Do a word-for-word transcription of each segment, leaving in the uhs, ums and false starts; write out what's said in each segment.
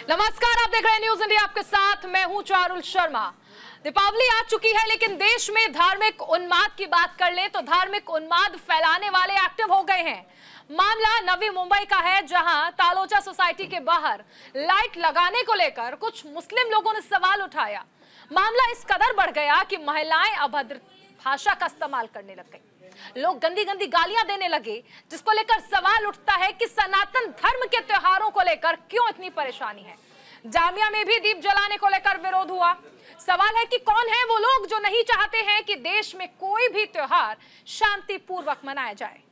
नमस्कार, आप देख रहे हैं न्यूज इंडिया, आपके साथ मैं हूं चारुल शर्मा। दीपावली आ चुकी है, लेकिन देश में धार्मिक उन्माद की बात कर ले तो धार्मिक उन्माद फैलाने वाले एक्टिव हो गए हैं। मामला नवी मुंबई का है, जहां तालोजा सोसाइटी के बाहर लाइट लगाने को लेकर कुछ मुस्लिम लोगों ने सवाल उठाया। मामला इस कदर बढ़ गया कि महिलाएं अभद्र भाषा का इस्तेमाल करने लग गई, लोग गंदी गंदी गालियां देने लगे, जिसको लेकर सवाल उठता है कि सनातन धर्म के त्योहारों को लेकर क्यों इतनी परेशानी है। जामिया में भी दीप जलाने को लेकर विरोध हुआ। सवाल है कि कौन है वो लोग जो नहीं चाहते हैं कि देश में कोई भी त्योहार शांतिपूर्वक मनाया जाए।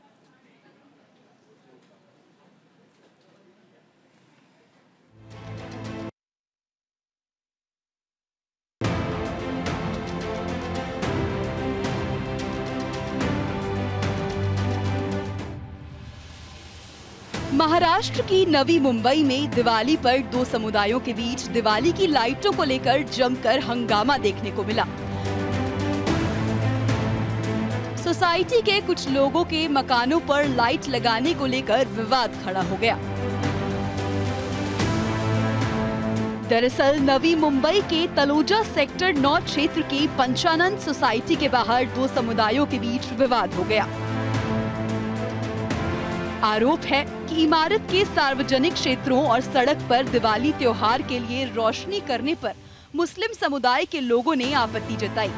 महाराष्ट्र की नवी मुंबई में दिवाली पर दो समुदायों के बीच दिवाली की लाइटों को लेकर जमकर हंगामा देखने को मिला। सोसाइटी के कुछ लोगों के मकानों पर लाइट लगाने को लेकर विवाद खड़ा हो गया। दरअसल नवी मुंबई के तलोजा सेक्टर नौ क्षेत्र के पंचानंद सोसाइटी के बाहर दो समुदायों के बीच विवाद हो गया। आरोप है कि इमारत के सार्वजनिक क्षेत्रों और सड़क पर दिवाली त्योहार के लिए रोशनी करने पर मुस्लिम समुदाय के लोगों ने आपत्ति जताई।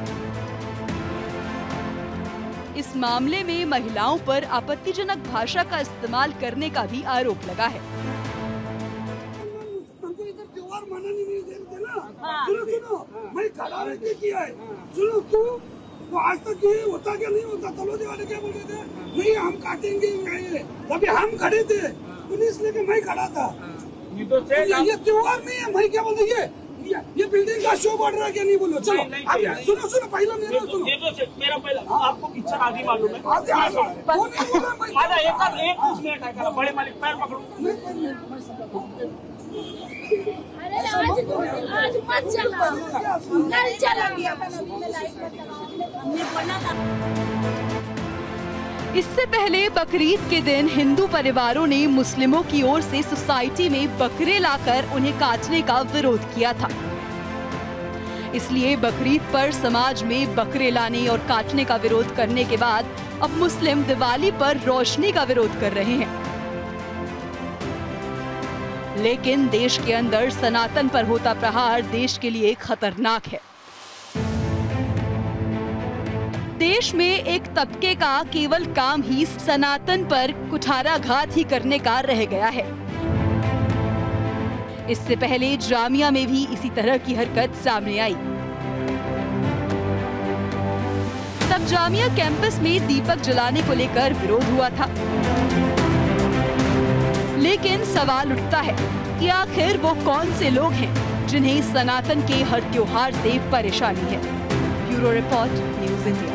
इस मामले में महिलाओं पर आपत्तिजनक भाषा का इस्तेमाल करने का भी आरोप लगा है। त्योहार मनाने नहीं देते ना। सुनो सुनो, मैं खड़ा रहके किया है। सुनो तू वो आज तक ये होता क्या नहीं होता। तलोजे वाले क्या बोलते थे, नहीं हम काटेंगे, तभी हम खड़े थे, पुलिस लेके मैं खड़ा था। तो ये त्योहार नहीं है। मैं क्या बोलते, ये ये बिल्डिंग का शो बढ़ रहा है क्या नहीं बोलो। चलो आप सुनो सुनो, पहला मेरा सुनो, मेरा पहला आपको पिक्चर आदि मालूम है। आधे वो नहीं बोला मैं। आधा एक एक कुछ मिनट है, बड़े मालिक पैर पकड़ो। आज मत चला, नहीं चला। इससे पहले बकरीद के दिन हिंदू परिवारों ने मुस्लिमों की ओर से सोसाइटी में बकरे लाकर उन्हें काटने का विरोध किया था। इसलिए बकरीद पर समाज में बकरे लाने और काटने का विरोध करने के बाद अब मुस्लिम दिवाली पर रोशनी का विरोध कर रहे हैं। लेकिन देश के अंदर सनातन पर होता प्रहार देश के लिए खतरनाक है। देश में एक तबके का केवल काम ही सनातन पर कुठाराघात ही करने का रह गया है। इससे पहले जामिया में भी इसी तरह की हरकत सामने आई। तब जामिया कैंपस में दीपक जलाने को लेकर विरोध हुआ था। लेकिन सवाल उठता है कि आखिर वो कौन से लोग हैं जिन्हें सनातन के हर त्योहार से परेशानी है। Bureau report, news India.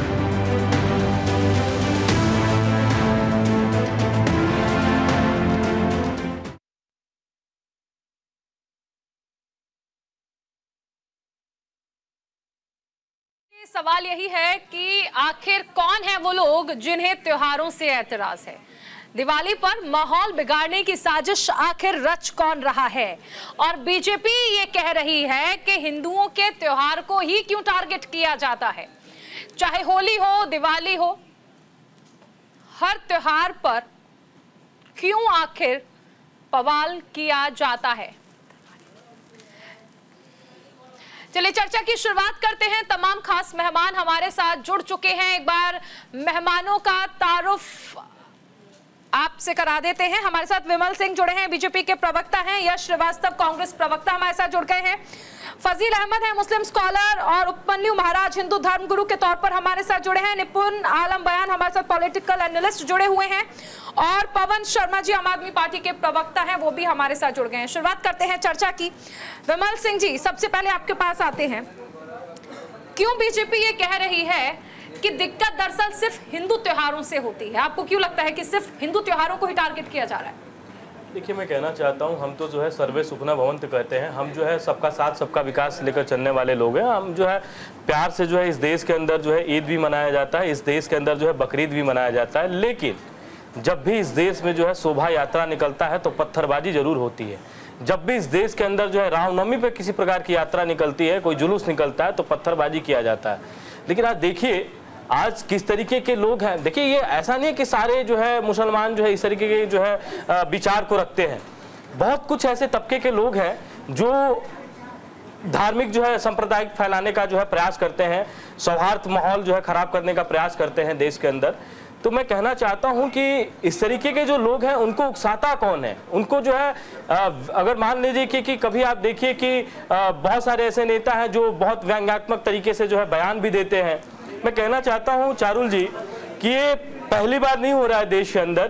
सवाल यही है कि आखिर कौन है वो लोग जिन्हें त्योहारों से ऐतराज है। दिवाली पर माहौल बिगाड़ने की साजिश आखिर रच कौन रहा है। और बीजेपी ये कह रही है कि हिंदुओं के त्योहार को ही क्यों टारगेट किया जाता है। चाहे होली हो, दिवाली हो, हर त्योहार पर क्यों आखिर बवाल किया जाता है। चलिए चर्चा की शुरुआत करते हैं। तमाम खास मेहमान हमारे साथ जुड़ चुके हैं। एक बार मेहमानों का तारुफ आपसे करा देते हैं। हमारे साथ विमल सिंह जुड़े हैं, बीजेपी के प्रवक्ता हैं। यश श्रीवास्तव, कांग्रेस प्रवक्ता हमारे साथ जुड़ गए हैं। फजील अहमद है, मुस्लिम स्कॉलर और उपमन्यु महाराज हिंदू धर्मगुरु के तौर पर हमारे साथ जुड़े हैं। निपुण आलम बयान हमारे साथ पॉलिटिकल एनालिस्ट जुड़े हुए हैं। और पवन शर्मा जी आम आदमी पार्टी के प्रवक्ता हैं, वो भी हमारे साथ जुड़ गए हैं। शुरुआत करते हैं चर्चा की। विमल सिंह जी, सबसे पहले आपके पास आते हैं। क्यों बीजेपी ये कह रही है कि दिक्कत दरअसल सिर्फ हिंदू त्योहारों से होती है? आपको क्यों लगता है कि सिर्फ हिंदू त्योहारों को ही टारगेट किया जा रहा है? देखिए, मैं कहना चाहता हूं, हम तो जो है सर्वे सुखना भवंत कहते हैं। हम जो है सबका साथ सबका विकास लेकर चलने वाले लोग हैं। हम जो है प्यार से जो है इस देश के अंदर जो है ईद भी मनाया जाता है, इस देश के अंदर जो है बकरीद भी मनाया जाता है। लेकिन जब भी इस देश में जो है शोभा यात्रा निकलता है तो पत्थरबाजी जरूर होती है। जब भी इस देश के अंदर जो है रामनवमी पे किसी प्रकार की यात्रा निकलती है, कोई जुलूस निकलता है तो पत्थरबाजी किया जाता है। लेकिन आज देखिए आज किस तरीके के लोग हैं। देखिए ये ऐसा नहीं है कि सारे जो है मुसलमान जो है इस तरीके के जो है विचार को रखते हैं। बहुत कुछ ऐसे तबके के लोग हैं जो धार्मिक जो है सांप्रदायिक फैलाने का जो है प्रयास करते हैं, सौहार्द माहौल जो है खराब करने का प्रयास करते हैं देश के अंदर। तो मैं कहना चाहता हूं कि इस तरीके के जो लोग हैं उनको उकसाता कौन है? उनको जो है अगर मान लीजिए कि, कि कभी आप देखिए कि बहुत सारे ऐसे नेता हैं जो बहुत व्यंग्यात्मक तरीके से जो है बयान भी देते हैं। मैं कहना चाहता हूं चारुल जी कि ये पहली बार नहीं हो रहा है देश के अंदर,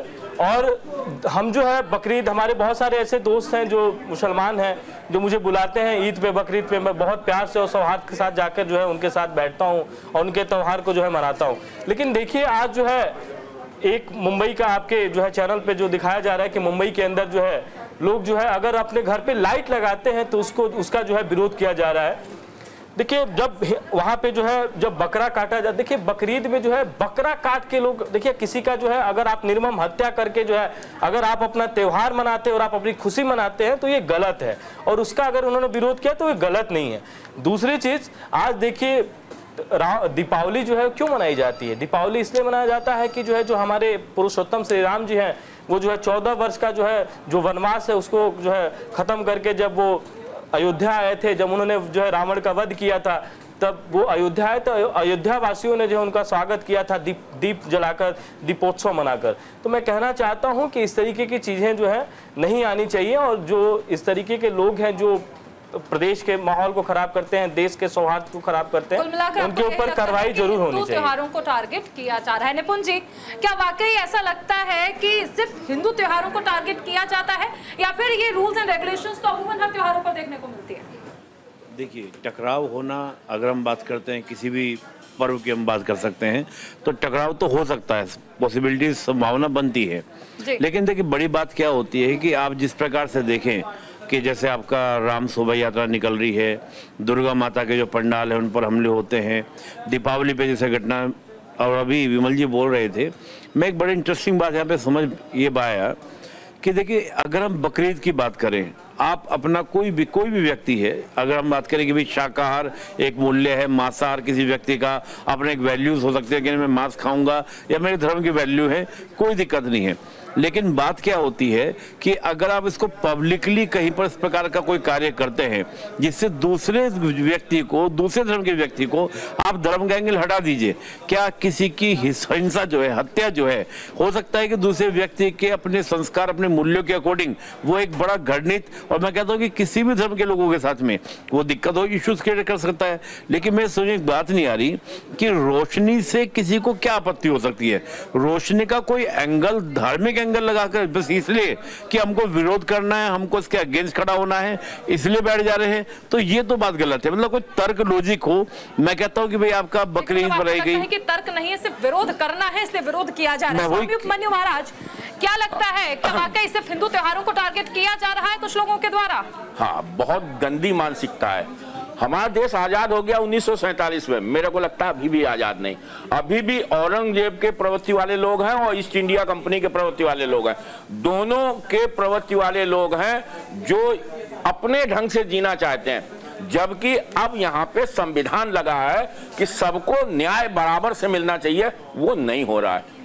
और हम जो है बकरीद, हमारे बहुत सारे ऐसे दोस्त हैं जो मुसलमान हैं जो मुझे बुलाते हैं ईद पे, बकरीद पे। मैं बहुत प्यार से और सौहार्द के साथ जाकर जो है उनके साथ बैठता हूं और उनके त्यौहार को जो है मनाता हूं। लेकिन देखिए आज जो है एक मुंबई का आपके जो है चैनल पे जो दिखाया जा रहा है कि मुंबई के अंदर जो है लोग जो है अगर अपने घर पे लाइट लगाते हैं तो उसको उसका जो है विरोध किया जा रहा है। देखिए जब वहाँ पे जो है जब बकरा काटा जाता, देखिए बकरीद में जो है बकरा काट के लोग, देखिए किसी का जो है अगर आप निर्मम हत्या करके जो है अगर आप अपना त्यौहार मनाते हैं और आप अपनी खुशी मनाते हैं तो ये गलत है, और उसका अगर उन्होंने विरोध किया तो ये गलत नहीं है। दूसरी चीज, आज देखिए दीपावली जो है क्यों मनाई जाती है? दीपावली इसलिए मनाया जाता है कि जो है जो हमारे पुरुषोत्तम श्री राम जी हैं वो जो है चौदह वर्ष का जो है जो वनवास है उसको जो है खत्म करके जब वो अयोध्या आए थे, जब उन्होंने जो है रावण का वध किया था, तब वो अयोध्या आए तो अयोध्या वासियों ने जो उनका स्वागत किया था दीप दीप जलाकर, दीपोत्सव मनाकर। तो मैं कहना चाहता हूं कि इस तरीके की चीजें जो है नहीं आनी चाहिए, और जो इस तरीके के लोग हैं जो प्रदेश के माहौल को खराब करते हैं, देश के सौहार्द को खराब करते हैं, उनके ऊपर कार्रवाई जरूर होनी चाहिए। त्योहारों को टारगेट किया जा रहा है। निपुण जी, क्या वाकई ऐसा लगता है कि सिर्फ हिंदू त्योहारों को टारगेट किया जाता है, या फिर ये रूल्स एंड रेगुलेशंस तो अमूमन हर त्योहारों पर देखने को मिलती है? देखिए, टकराव होना, अगर हम बात करते हैं किसी भी पर्व की हम बात कर सकते हैं तो टकराव तो हो सकता है, पॉसिबिलिटी, संभावना बनती है। लेकिन देखिए बड़ी बात क्या होती है कि आप जिस प्रकार से देखें कि जैसे आपका राम शोभा यात्रा निकल रही है, दुर्गा माता के जो पंडाल है उन पर हमले होते हैं, दीपावली पे जैसे घटना, और अभी विमल जी बोल रहे थे, मैं एक बड़ी इंटरेस्टिंग बात यहाँ पे समझ ये पाया कि देखिए अगर हम बकरीद की बात करें, आप अपना कोई भी कोई भी व्यक्ति है, अगर हम बात करें कि भाई शाकाहार एक मूल्य है, मांसाहार किसी व्यक्ति का अपने एक वैल्यूज हो सकते हैं कि मैं मांस खाऊंगा या मेरे धर्म की वैल्यू है, कोई दिक्कत नहीं है। लेकिन बात क्या होती है कि अगर आप इसको पब्लिकली कहीं पर इस प्रकार का कोई कार्य करते हैं जिससे दूसरे व्यक्ति को, दूसरे धर्म के व्यक्ति को आप धर्म का एंगल हटा दीजिए, क्या किसी की हिंसा जो है, हत्या जो है, हो सकता है कि दूसरे व्यक्ति के अपने संस्कार, अपने मूल्यों के अकॉर्डिंग वो एक बड़ा घृणित, और मैं कहता हूँ कि किसी भी धर्म के लोगों के साथ में वो दिक्कत हो, इश्यूज क्रिएट कर सकता है। लेकिन मैं सोचने एक बात नहीं आ रही कि रोशनी से किसी को क्या आपत्ति हो सकती है। रोशनी का कोई एंगल, धार्मिक एंगल लगाकर बस इसलिए कि हमको विरोध करना है, हमको इसके अगेंस्ट खड़ा होना है, इसलिए बैठ जा रहे हैं, तो ये तो बात गलत है। मतलब कोई तर्क लॉजिक हो, मैं कहता हूं कि भाई आपका बकरीद बनाई गई कि तर्क नहीं है, सिर्फ विरोध करना है, इसलिए विरोध किया जा रहा है। स्वामी उपमन्यु महाराज, क्या लगता है कि वाकई सिर्फ हिंदू त्योहारों को टारगेट किया जा रहा है कुछ लोगों के द्वारा? हाँ, बहुत गंदी मानसिकता है। हमारा देश आजाद हो गया उन्नीस सौ सैंतालीस में, मेरे को लगता है अभी भी आजाद नहीं, अभी भी औरंगजेब के प्रवृत्ति वाले लोग हैं और ईस्ट इंडिया कंपनी के प्रवृत्ति वाले लोग हैं, दोनों के प्रवृत्ति वाले लोग हैं जो अपने ढंग से जीना चाहते हैं। जबकि अब यहाँ पे संविधान लगा है कि सबको न्याय बराबर से मिलना चाहिए, वो नहीं हो रहा है।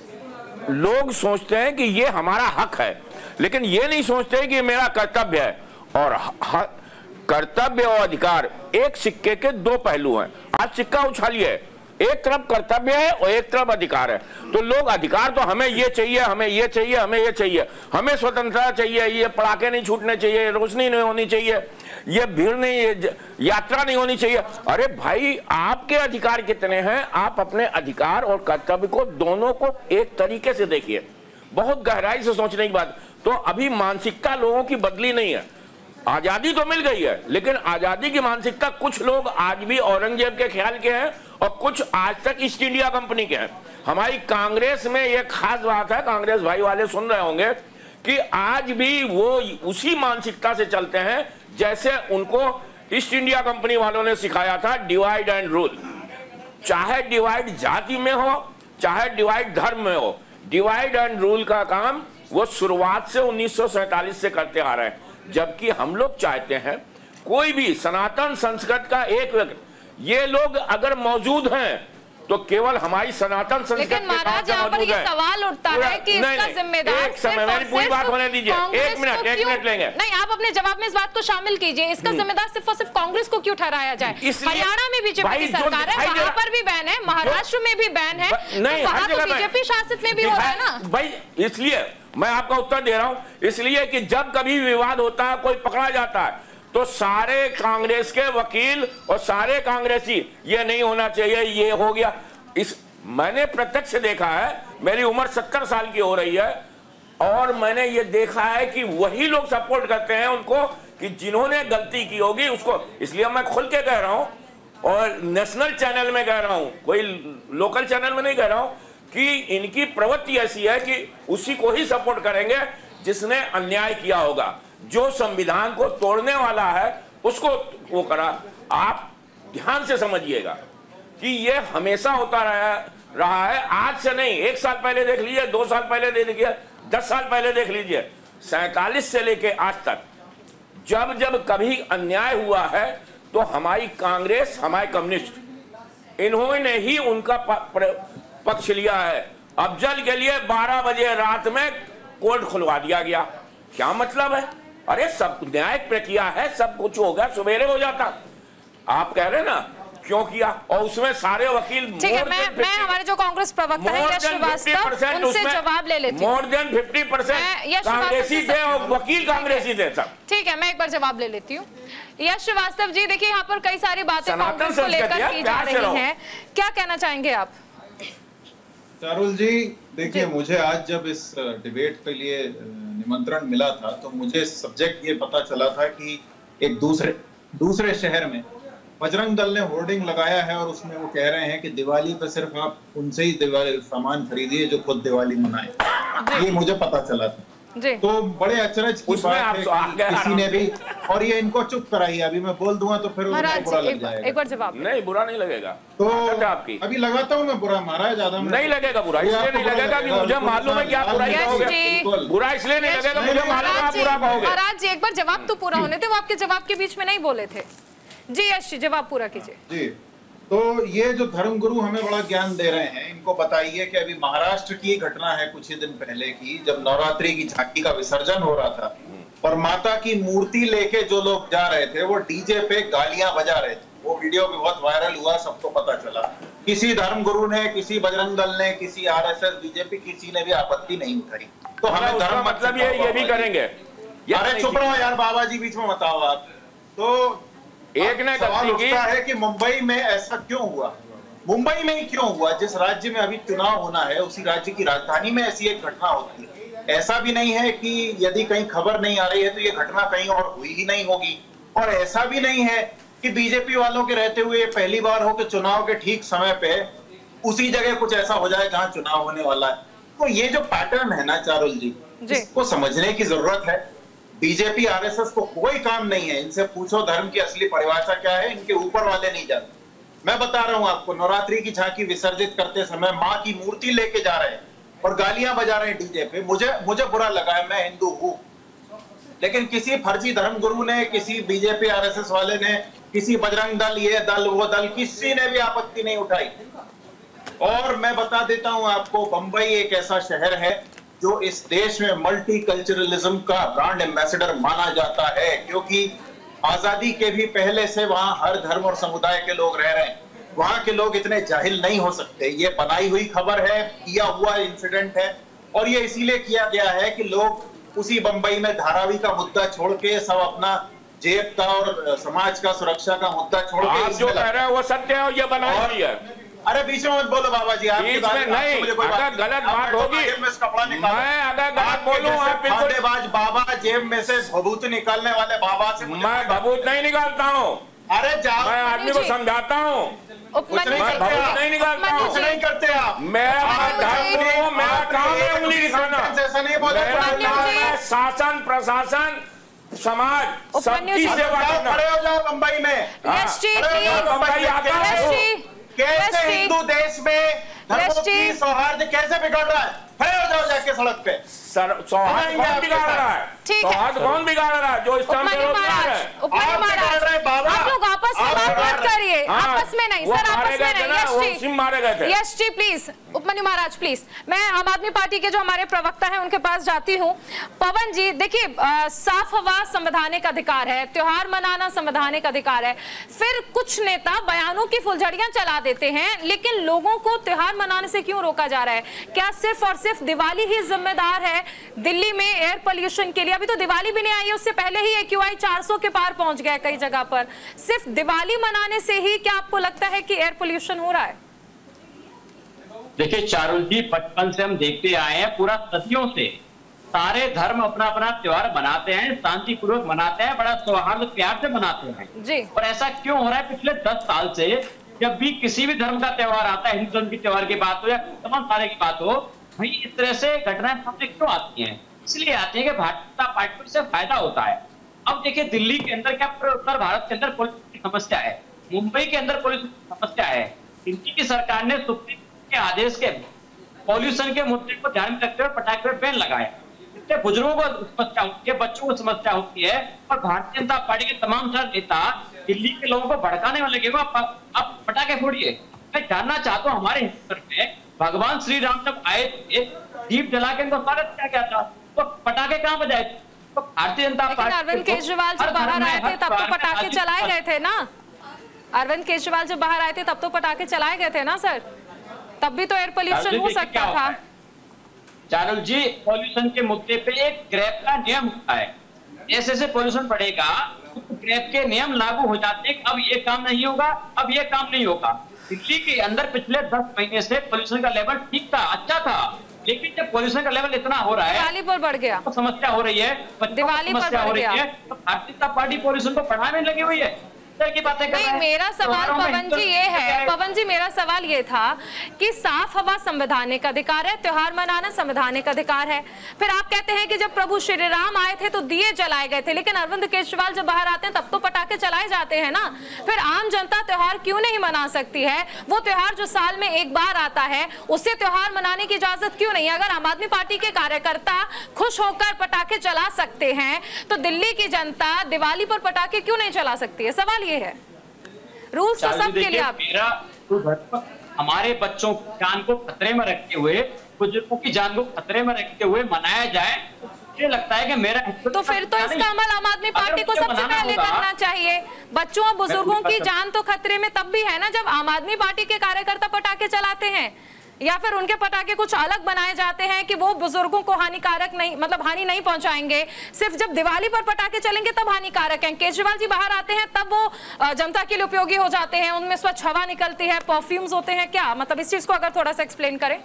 लोग सोचते हैं कि ये हमारा हक है, लेकिन ये नहीं सोचते कि ये मेरा कर्तव्य है। और कर्तव्य और अधिकार एक सिक्के के दो पहलू हैं। आज सिक्का उछालिए, एक तरफ कर्तव्य है और एक तरफ अधिकार है। तो लोग अधिकार तो हमें ये चाहिए, हमें ये चाहिए, हमें ये चाहिए, हमें स्वतंत्रता चाहिए, ये पटाखे नहीं छूटने चाहिए, रोशनी नहीं होनी चाहिए, ये भीड़ नहीं, ये यात्रा नहीं होनी चाहिए। अरे भाई, आपके अधिकार कितने हैं? आप अपने अधिकार और कर्तव्य को दोनों को एक तरीके से देखिए, बहुत गहराई से सोचने की बात। तो अभी मानसिकता लोगों की बदली नहीं है। आजादी तो मिल गई है, लेकिन आजादी की मानसिकता कुछ लोग आज भी औरंगजेब के ख्याल के हैं और कुछ आज तक ईस्ट इंडिया कंपनी के हैं। हमारी कांग्रेस में एक खास बात है, कांग्रेस भाई वाले सुन रहे होंगे, कि आज भी वो उसी मानसिकता से चलते हैं जैसे उनको ईस्ट इंडिया कंपनी वालों ने सिखाया था, डिवाइड एंड रूल। चाहे डिवाइड जाति में हो, चाहे डिवाइड धर्म में हो, डिवाइड एंड रूल का काम वो शुरुआत से उन्नीस सौ सैंतालीस से करते आ रहे हैं। जबकि हम लोग चाहते हैं कोई भी सनातन संस्कृत का एक व्यक्ति, ये लोग अगर मौजूद हैं तो केवल हमारी सनातन संस्कृत लेकिन महाराज यहाँ पर ये सवाल उठता है कि इसका जिम्मेदार एक समय मेरी पूरी बात होने दीजिए, एक मिनट एक मिनट लेंगे। नहीं, आप अपने जवाब में इस बात को शामिल कीजिए, इसका जिम्मेदार सिर्फ और सिर्फ कांग्रेस को क्यों ठहराया जाए? हरियाणा में बीजेपी की सरकार है, वहां पर भी बैन है, महाराष्ट्र में भी बैन है, नहीं वहां तो बीजेपी शासित में भी हो रहा है ना भाई। इसलिए मैं आपका उत्तर दे रहा हूं, इसलिए कि जब कभी विवाद होता है, कोई पकड़ा जाता है, तो सारे कांग्रेस के वकील और सारे कांग्रेसी ये नहीं होना चाहिए, ये हो गया। इस मैंने प्रत्यक्ष देखा है, मेरी उम्र सत्तर साल की हो रही है, और मैंने ये देखा है कि वही लोग सपोर्ट करते हैं उनको कि जिन्होंने गलती की होगी उसको। इसलिए मैं खुल के कह रहा हूं और नेशनल चैनल में कह रहा हूं, कोई लोकल चैनल में नहीं कह रहा हूं, कि इनकी प्रवृत्ति ऐसी है कि उसी को ही सपोर्ट करेंगे जिसने अन्याय किया होगा, जो संविधान को तोड़ने वाला है उसको वो करा। आप ध्यान से समझिएगा कि ये हमेशा होता रहा रहा है, आज से नहीं, एक साल पहले देख लीजिए, दो साल पहले देख लीजिए, दस साल पहले देख लीजिए, सैतालीस से लेके आज तक जब जब कभी अन्याय हुआ है तो हमारी कांग्रेस, हमारे कम्युनिस्ट, इन्होंने ही उनका पक्ष लिया है। अफजल के लिए बारह बजे रात में कोर्ट खुलवा दिया गया, क्या मतलब है? अरे सब न्यायिक प्रक्रिया है, सब कुछ होगा, सवेरे हो जाता। आप कह रहे ना क्यों किया, और उसमें सारे वकील, ठीक है, मैं मैं हमारे जो कांग्रेस प्रवक्ता है यश श्रीवास्तव, उनसे जवाब ले लेती हूं। मोर देन फिफ्टी परसेंट कांग्रेसी थे और वकील कांग्रेसी थे सब। ठीक है, मैं एक बार जवाब ले लेती हूँ। यश श्रीवास्तव जी, देखिए यहाँ पर कई सारी बातें कांग्रेस को लेकर की जा रही हैं, क्या कहना चाहेंगे आप? चारुल जी, देखिए, मुझे आज जब इस डिबेट के लिए निमंत्रण मिला था तो मुझे सब्जेक्ट ये पता चला था कि एक दूसरे दूसरे शहर में बजरंग दल ने होर्डिंग लगाया है और उसमें वो कह रहे हैं कि दिवाली पे सिर्फ आप उनसे ही दिवाली सामान खरीदिए जो खुद दिवाली मनाए। ये मुझे पता चला था जी। तो बड़े अचरज की बात है कि किसी ने भी, और ये इनको चुप कराई, अभी मैं बोल दूंगा तो फिर उनको बुरा लग जाएगा। एक बार जवाब। नहीं, बुरा नहीं लगेगा। तो आपकी अभी लगाता हूँ मैं बुरा, महाराज ज्यादा नहीं लगेगा बुरा, इसलिए नहीं लगेगा कि मुझे मालूम है कि आप बुरा कहोगे। बुरा इसलिए नहीं लगेगा, मुझे मालूम है आप बुरा कहोगे। महाराज जी, एक बार जवाब तो पूरा होने थे, वो आपके जवाब के बीच में नहीं बोले थे। जी यश जी, जवाब पूरा कीजिए। जी, तो ये जो धर्मगुरु हमें बड़ा ज्ञान दे रहे हैं, इनको बताइए कि अभी महाराष्ट्र की घटना है कुछ ही दिन पहले की, जब नवरात्रि की झांकी का विसर्जन हो रहा था और माता की मूर्ति लेके जो लोग जा रहे थे वो डीजे पे गालियां बजा रहे थे। वो वीडियो भी बहुत वायरल हुआ, सबको पता चला। किसी धर्मगुरु ने, किसी बजरंग दल ने, किसी आरएसएस, बीजेपी, किसी ने भी आपत्ति नहीं उठाई। तो हमें धर्म मतलब ये ये भी करेंगे। अरे चुप रहो यार बाबा जी, बीच में बताओ आप। तो एक ने सवाल उठता है कि मुंबई में ऐसा क्यों हुआ, मुंबई में ही क्यों हुआ? जिस राज्य में अभी चुनाव होना है उसी राज्य की राजधानी में ऐसी एक घटना होती है। ऐसा भी नहीं है कि यदि कहीं खबर नहीं आ रही है तो ये घटना कहीं और हुई ही नहीं होगी, और ऐसा भी नहीं है कि बीजेपी वालों के रहते हुए पहली बार हो कि चुनाव के ठीक समय पे उसी जगह कुछ ऐसा हो जाए जहां चुनाव होने वाला है। तो ये जो पैटर्न है ना चारुल जी, इसको समझने की जरूरत है। बीजेपी आरएसएस को कोई काम नहीं है, इनसे पूछो धर्म की असली परिभाषा क्या है, इनके ऊपर वाले नहीं जानते। मैं बता रहा हूं आपको, नवरात्रि की झांकी विसर्जित करते समय माँ की मूर्ति लेके जा रहे हैं और गालियां बजा रहे हैं डीजे पे। मुझे मुझे बुरा लगा है, मैं हिंदू हूं, लेकिन किसी फर्जी धर्मगुरु ने, किसी बीजेपी आरएसएस वाले ने, किसी बजरंग दल, ये दल वो दल, किसी ने भी आपत्ति नहीं उठाई। और मैं बता देता हूं आपको, बंबई एक ऐसा शहर है जो इस देश में मल्टीकल्चरलिज्म का ब्रांड एम्बेसडर माना जाता है, क्योंकि आजादी के भी पहले से वहां हर धर्म और समुदाय के लोग रह रहे हैं। वहां के लोग इतने जाहिल नहीं हो सकते। ये बनाई हुई खबर है, किया हुआ इंसिडेंट है, और ये इसीलिए किया गया है कि लोग उसी बंबई में धारावी का मुद्दा छोड़ के सब अपना जेब का और समाज का, सुरक्षा का मुद्दा छोड़ के, आप जो कह रहे हैं वो सत्य है और ये बनाई हुई है। अरे बीच में मत बोलो बाबा जी, आपकी बात नहीं, अगर गलत बात होगी, मैं अगर गलत बोलूं, आप बिल्कुल बाबा जेब में से भभूत निकालने वाले बाबा से मैं भभूत नहीं निकालता हूँ। अरे जाओ, मैं आदमी को समझाता हूँ, कुछ नहीं करते, नहीं निकालता हूँ, कुछ नहीं करते आप। मेरा धर्म, मेरा काम है उंगली दिखाना, ऐसा नहीं बोले। शासन, प्रशासन, समाज, सबकी सेवा करना। खड़े हो जाओ बंबई में, यश जी, कैसे हिंदू देश में धर्मों की सौहार्द कैसे बिगड़ रहा है? खड़े हो जाओ जाके सड़क पे। सर सौहार्द कौन बिगाड़ रहा है? सौहार्द कौन बिगाड़ रहा है? जो इस तरह बेरोजगार है आप लोग आपस में बात मत करिए, आपस में नहीं सर, आपस में नहीं। यश जी मारे गए थे। यश जी प्लीज, उपमन्यु महाराज प्लीज, मैं आम आदमी पार्टी के जो हमारे प्रवक्ता हैं उनके पास जाती हूँ। पवन जी देखिए, साफ हवा संवैधानिक अधिकार है, त्योहार मनाना संवैधानिक अधिकार है, फिर कुछ नेता बयानों की फुलझड़ियां चला देते हैं, लेकिन लोगों को त्योहार मनाने से क्यों रोका जा रहा है? क्या सिर्फ और सिर्फ दिवाली ही जिम्मेदार है दिल्ली में एयर पोल्यूशन के लिए? अभी तो दिवाली भी नहीं आई है, उससे पहले ही एक्यूआई चार सौ के पार पहुंच गया कई जगह पर। सिर्फ दिवाली मनाने से ही क्या आपको लगता है कि एयर पोल्यूशन हो रहा है? देखिए चारुल जी, बचपन से हम देखते आए हैं, पूरा सदियों से सारे धर्म अपना अपना त्योहार मनाते हैं, शांतिपूर्वक मनाते हैं, बड़ा सौहार्द प्यार से मनाते हैं जी। और ऐसा क्यों हो रहा है? पिछले दस साल से जब भी किसी भी धर्म का त्योहार आता है, हिंदू धर्म की त्योहार की बात हो या तमाम सारे की बात हो, भाई इस तरह से घटनाएं सामने क्यों आती हैं? इसलिए आती है कि भारतीय जनता पार्टी को इससे फायदा होता है। अब देखिए दिल्ली के अंदर क्या उत्तर भारत के अंदर पॉल्यूशन की समस्या है, मुंबई के अंदर पॉल्यूशन की समस्या है। दिल्ली की सरकार ने सुप्रीम कोर्ट के आदेश के पॉल्यूशन के मुद्दे को ध्यान में रखते हुए पटाखे पर बैन लगाया। इससे बुजुर्गों को समस्या होती है, बच्चों को समस्या होती है, और भारतीय जनता पार्टी के तमाम सारे नेता दिल्ली के लोगों को भड़काने में लगे, आप पटाखे फोड़िए। मैं जानना चाहता हूँ, हमारे हिंदुस्तान में भगवान श्री राम जब आए थे, दीप जला के उनको स्वागत किया गया था, तो पटाखे कहाँ बजाए थे? तो भारतीय जनता पार्टी, अरविंद केजरीवाल जब बाहर आए थे तब तो पटाखे चलाए गए थे ना? अरविंद केजरीवाल जब बाहर आए थे तब तो पटाखे चलाए गए थे ना सर? तब भी तो एयर पोल्यूशन हो सकता था। चारुल जी, पॉल्यूशन के मुद्दे पे एक ग्रैप का नियम होता है, जैसे जैसे पॉल्यूशन बढ़ेगा तो ग्रैप के नियम लागू हो जाते हैं। अब ये काम नहीं होगा, अब ये काम नहीं होगा। दिल्ली के अंदर पिछले दस महीने से पॉल्यूशन का लेवल ठीक था, अच्छा था, लेकिन जब पॉल्यूशन का लेवल इतना हो रहा है, दिवाली पर बढ़ गया, तो समस्या हो रही है, दिवाली पर बढ़ गया, तो भारतीय जनता पार्टी पॉल्यूशन को बढ़ाने में लगी हुई है। की बातें कर नहीं, मेरा सवाल पवन जी ये है, पवन जी मेरा सवाल ये था कि साफ हवा संवैधानिक अधिकार है, त्योहार मनाना संवैधानिक अधिकार है। फिर आप कहते हैं कि जब प्रभु श्री राम आए थे तो दिए जलाए गए थे, लेकिन अरविंद केजरीवाल जब बाहर आते हैं तब तो पटाखे चलाए जाते हैं ना। फिर आम जनता त्योहार क्यों नहीं मना सकती है? वो त्योहार जो साल में एक बार आता है, उससे त्योहार मनाने की इजाजत क्यों नहीं? अगर आम आदमी पार्टी के कार्यकर्ता खुश होकर पटाखे चला सकते हैं तो दिल्ली की जनता दिवाली पर पटाखे क्यों नहीं चला सकती है? सवाल ये है। रूल्स तो सबके लिए आप मेरा तो हमारे बच्चों की जान को खतरे में रखते हुए, बुजुर्गों की जान को खतरे में रखते हुए मनाया जाए, मुझे लगता है कि मेरा तो फिर तो इसका अमल आम आदमी पार्टी को सबसे पहले करना चाहिए। बच्चों और बुजुर्गों की जान तो खतरे में तब भी है ना जब आम आदमी पार्टी के कार्यकर्ता पटाखे चलाते हैं, या फिर उनके पटाखे कुछ अलग बनाए जाते हैं कि वो बुजुर्गों को हानिकारक नहीं, मतलब हानि नहीं पहुंचाएंगे। सिर्फ जब दिवाली पर पटाखे चलेंगे तब हानिकारक हैं। केजरीवाल जी बाहर आते हैं तब वो जनता के लिए उपयोगी हो जाते हैं, उनमें स्वच्छ हवा निकलती है, परफ्यूम्स होते हैं। क्या मतलब इस चीज को अगर थोड़ा सा एक्सप्लेन करें।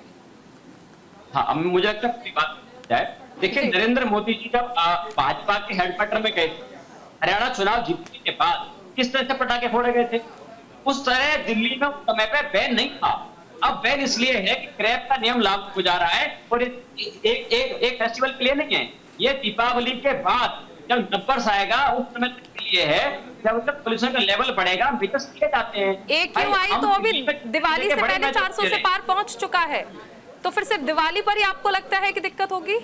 हाँ, मुझे लगता है बात है, देखिए नरेंद्र मोदी जी जब भाजपा के हेडक्वार्टर में गए, हरियाणा चुनाव जीतने के बाद किस तरह से पटाखे फोड़े गए थे, उस तरह दिल्ली में समय पे बैन नहीं था। अब बैन इसलिए है कि क्रैप का नियम लागू हो जा रहा है, और एक एक एक फेस्टिवल के लिए नहीं है, ये दीपावली के बाद जब नंबर्स आएगा उस समय के लिए है, जब तक पोल्यूशन का लेवल बढ़ेगा, विकस किए जाते हैं। एक्यूआई तो अभी दिवाली से पहले चार सौ से पार पहुंच चुका है, तो फिर सिर्फ दिवाली पर ही आपको लगता है कि दिक्कत होगी?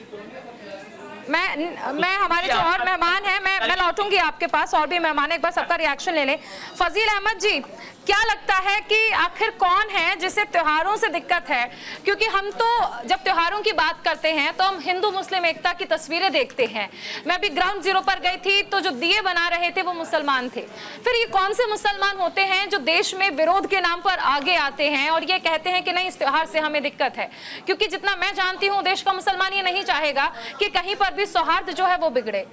मैं मैं हमारे जो और मेहमान हैं, मैं मैं लौटूंगी आपके पास, और भी मेहमान, एक बार सबका रिएक्शन ले लें। फजील अहमद जी, क्या लगता है कि आखिर कौन है जिसे त्योहारों से दिक्कत है? क्योंकि हम तो जब त्योहारों की बात करते हैं तो हम हिंदू मुस्लिम एकता की तस्वीरें देखते हैं। मैं अभी ग्राउंड जीरो पर गई थी तो जो दिए बना रहे थे वो मुसलमान थे। फिर ये कौन से मुसलमान होते हैं जो देश में विरोध के नाम पर आगे आते हैं और ये कहते हैं कि नहीं इस त्योहार से हमें दिक्कत है? क्योंकि जितना मैं जानती हूँ देश का मुसलमान ये नहीं चाहेगा कि कहीं पर भी सौहार्द जो है वो बिगड़े।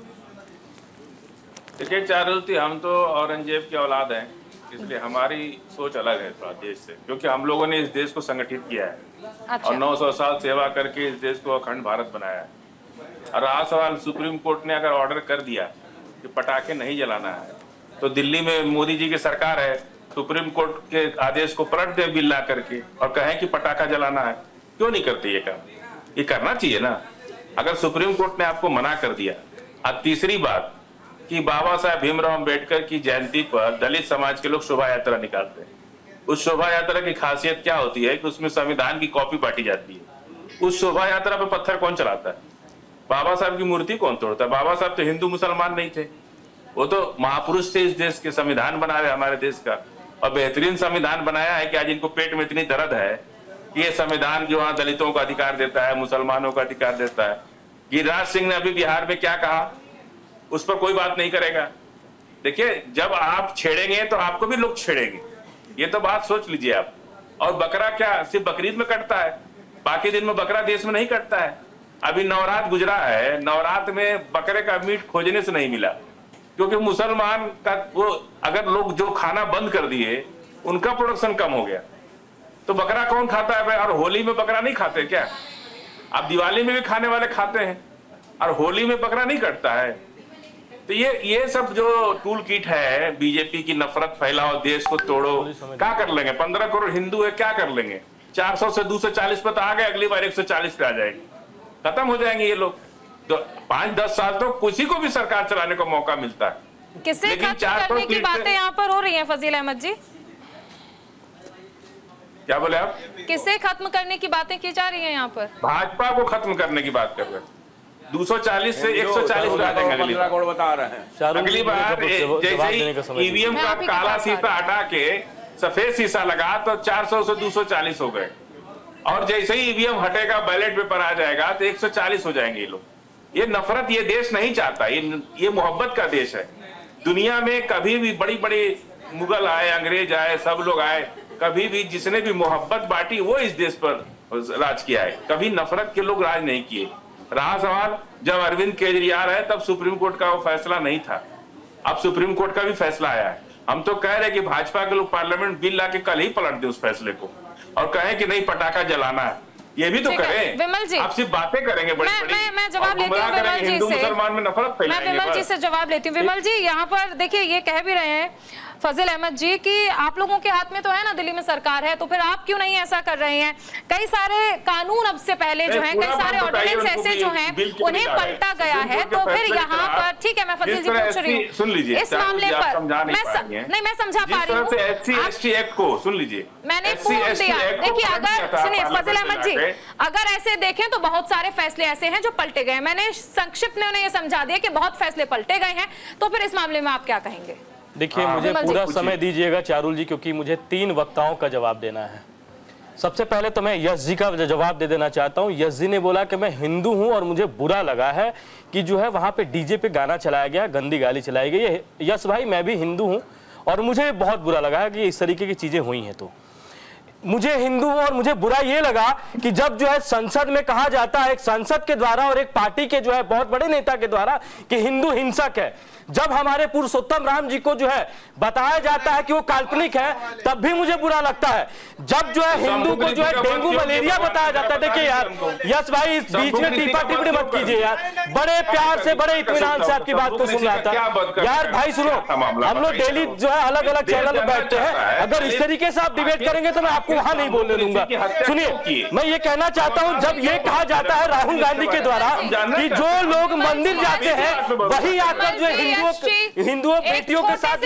देखिए चारुलती, हम तो औरंगजेब की औलाद हैं, इसलिए हमारी सोच अलग है थोड़ा देश से, क्योंकि हम लोगों ने इस देश को संगठित किया है। अच्छा। और नौ सौ साल सेवा करके इस देश को अखंड भारत बनाया है। और रहा सवाल, सुप्रीम कोर्ट ने अगर ऑर्डर कर दिया कि पटाखे नहीं जलाना है, तो दिल्ली में मोदी जी की सरकार है, सुप्रीम कोर्ट के आदेश को पलट दे बिल ला करके और कहें कि पटाखा जलाना है। क्यों नहीं करती ये काम? ये करना चाहिए ना, अगर सुप्रीम कोर्ट ने आपको मना कर दिया। अब तीसरी बात कि बाबा साहब भीमराव अम्बेडकर की जयंती पर दलित समाज के लोग शोभा यात्रा निकालते हैं, उस शोभा यात्रा की खासियत क्या होती है कि उसमें संविधान की कॉपी बांटी जाती है। उस शोभा यात्रा पे पत्थर कौन चलाता है? बाबा साहब की मूर्ति कौन तोड़ता है? बाबा साहब तो हिंदू मुसलमान नहीं थे, वो तो महापुरुष थे इस देश के, संविधान बनाए हमारे देश का, और बेहतरीन संविधान बनाया है कि आज इनको पेट में इतनी दर्द है कि ये संविधान जो वहां दलितों का अधिकार देता है, मुसलमानों का अधिकार देता है। गिरिराज सिंह ने अभी बिहार में क्या कहा, उस पर कोई बात नहीं करेगा। देखिए, जब आप छेड़ेंगे तो आपको भी लोग छेड़ेंगे, ये तो बात सोच लीजिए आप। और बकरा क्या सिर्फ बकरीद में कटता है? बाकी दिन में बकरा देश में नहीं कटता है। अभी नवरात गुजरा है, नवरात में बकरे का मीट खोजने से नहीं मिला, क्योंकि मुसलमान का वो अगर लोग जो खाना बंद कर दिए उनका प्रोडक्शन कम हो गया, तो बकरा कौन खाता है भाई? और होली में बकरा नहीं खाते क्या? अब दिवाली में भी खाने वाले खाते हैं, और होली में बकरा नहीं कटता है। तो ये ये सब जो टूल किट है, बीजेपी की नफरत फैलाओ, देश को तोड़ो, क्या कर लेंगे? पंद्रह करोड़ हिंदू है, क्या कर लेंगे? चार सौ से दो सौ चालीस पे तो आ गए, अगली बार एक सौ चालीस पे आ जाएगी, खत्म हो जाएंगे ये लोग। तो पांच दस साल तो किसी को भी सरकार चलाने का मौका मिलता है। किसे खत्म करने की बातें यहाँ पर हो रही हैं फजील अहमद जी? क्या बोले आप? किसे खत्म करने की बातें की जा रही हैं यहाँ पर? भाजपा को खत्म करने की बात कर रहे हैं। दो सौ चालीस से एक सौ चालीस पे आ जाएंगे अगली बार। बता रहे हैं अगली बार जैसे ही ईवीएम का काला शीशा हटा के सफेद शीशा लगा तो चार सौ से दो सौ चालीस हो गए, और जैसे ही ईवीएम हटेगा, बैलेट पेपर आ जाएगा तो एक सौ चालीस हो जाएंगे ये लोग। ये नफरत ये देश नहीं चाहता, ये ये मोहब्बत का देश है। दुनिया में कभी भी बड़ी बड़ी मुगल आए, अंग्रेज आए, सब लोग आए, कभी भी जिसने भी मोहब्बत बांटी वो इस देश पर राज किया है, कभी नफरत के लोग राज नहीं किए। रहा सवाल जब अरविंद केजरीवाल है तब सुप्रीम कोर्ट का वो फैसला नहीं था, अब सुप्रीम कोर्ट का भी फैसला आया है। हम तो कह रहे हैं कि भाजपा के लोग पार्लियामेंट बिल लाके कल ही पलट दे उस फैसले को, और कहें कि नहीं पटाखा जलाना है, ये भी तो करें। विमल जी, आप सिर्फ बातें करेंगे बड़ी मैं, बड़ी, मैं, मैं जवाब लेती हूँ विमल जी से। मुसलमान में नफरत फैलाएंगे। मैं विमल जी से जवाब लेती हूँ। विमल जी, यहाँ पर देखिए ये कह भी रहे हैं फजील अहमद जी कि आप लोगों के हाथ में तो है ना, दिल्ली में सरकार है, तो फिर आप क्यों नहीं ऐसा कर रहे हैं? कई सारे कानून अब से पहले जो हैं, कई सारे ऑर्डिनेंस ऐसे जो हैं उन्हें पलटा गया है, तो फिर यहाँ पर ठीक है, मैं फजील जी पूछ रही हूँ, सुन लीजिए इस मामले पर मैं नहीं मैं समझा पा रही हूँ। एससी एसटी एक्ट को सुन लीजिए, मैंने पूछ दिया। देखिए, अगर सुनिए फजील अहमद जी, अगर ऐसे देखें तो बहुत सारे फैसले ऐसे हैं जो पलटे गए। मैंने संक्षिप्त में उन्हें ये समझा दिया कि बहुत फैसले पलटे गए हैं, तो फिर इस मामले में आप क्या कहेंगे? देखिए, मुझे पूरा समय दीजिएगा चारुल जी, क्योंकि मुझे तीन वक्ताओं का जवाब देना है। सबसे पहले तो मैं यश जी का जवाब दे देना चाहता हूं। यश जी ने बोला कि मैं हिंदू हूं और मुझे बुरा लगा है कि जो है वहां पे डीजे पे गाना चलाया गया, गंदी गाली चलाई गई है। यश भाई, मैं भी हिंदू हूं और मुझे बहुत बुरा लगा है कि इस तरीके की चीजें हुई हैं। तो मुझे हिंदू हूं और मुझे बुरा ये लगा कि जब जो है संसद में कहा जाता है, एक सांसद के द्वारा और एक पार्टी के जो है बहुत बड़े नेता के द्वारा, कि हिंदू हिंसक है। जब हमारे पुरुषोत्तम राम जी को जो है बताया जाता है कि वो काल्पनिक है, तब भी मुझे बुरा लगता है। जब जो है हिंदू को जो है डेंगू मलेरिया बताया जाता है, देखिए यार यश भाई, इस बीच में टीपा टिप्पणी मत कीजिए यार, बड़े प्यार से बड़े इत्मीनान से आपकी बात को सुन रहा था यार। भाई सुनो, हम लोग डेली जो है अलग अलग चैनल पर बैठते हैं, अगर इस तरीके से आप डिबेट करेंगे तो मैं आपको वहां नहीं बोलने दूंगा। सुनिए, मैं ये कहना चाहता हूं, जब ये कहा जाता है राहुल गांधी के द्वारा कि जो लोग मंदिर जाते हैं वही आकर जो है हिंदुओं बेटियों के साथ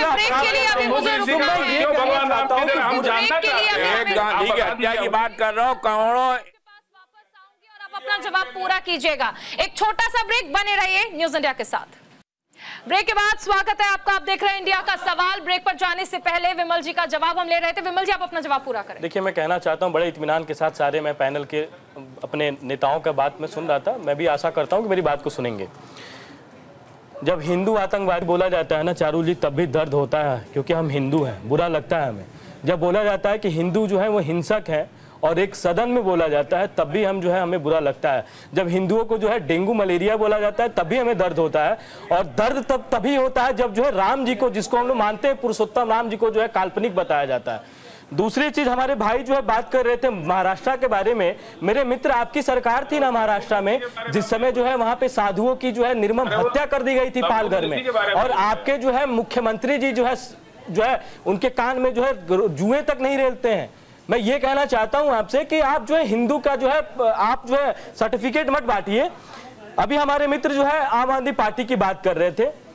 गांधी की हत्या की बात कर रहा हूँ, करोड़ों। अपना जवाब पूरा कीजिएगा। एक छोटा सा ब्रेक, बने रहिए न्यूज इंडिया के साथ। ब्रेक के बाद स्वागत है आपका, आप देख रहे हैं इंडिया का सवाल। ब्रेक पर जाने से पहले विमल जी का जवाब हम ले रहे थे। विमल जी, आप अपना जवाब पूरा करें। देखिए, मैं कहना चाहता हूं, बड़े इत्मीनान के साथ सारे मैं पैनल के अपने नेताओं का बात में सुन रहा था। मैं भी आशा करता हूं कि मेरी बात को सुनेंगे। जब हिंदू आतंकवादी बोला जाता है ना चारुल जी, तब भी दर्द होता है, क्योंकि हम हिंदू हैं, बुरा लगता है हमें। जब बोला जाता है कि हिंदू जो है वो हिंसक है और एक सदन में बोला जाता है, तब भी हम जो है हमें बुरा लगता है। जब हिंदुओं को जो है डेंगू मलेरिया बोला जाता है, तब भी हमें दर्द होता है। और दर्द तब तभी होता है जब जो है राम जी को, जिसको हम लोग मानते हैं पुरुषोत्तम राम जी को, जो है काल्पनिक बताया जाता है। दूसरी चीज, हमारे भाई जो है बात कर रहे थे महाराष्ट्र के बारे में। मेरे मित्र, आपकी सरकार थी ना महाराष्ट्र में, जिस समय जो है वहां पे साधुओं की जो है निर्मम हत्या कर दी गई थी पालघर में, और आपके जो है मुख्यमंत्री जी जो है जो है उनके कान में जो है जुए तक नहीं रेलते हैं। मैं ये कहना चाहता हूं आपसे कि आप जो है हिंदू का जो है आप जो है सर्टिफिकेट मत बांटिए। अभी हमारे मित्र जो है आम आदमी पार्टी की बात कर रहे थे।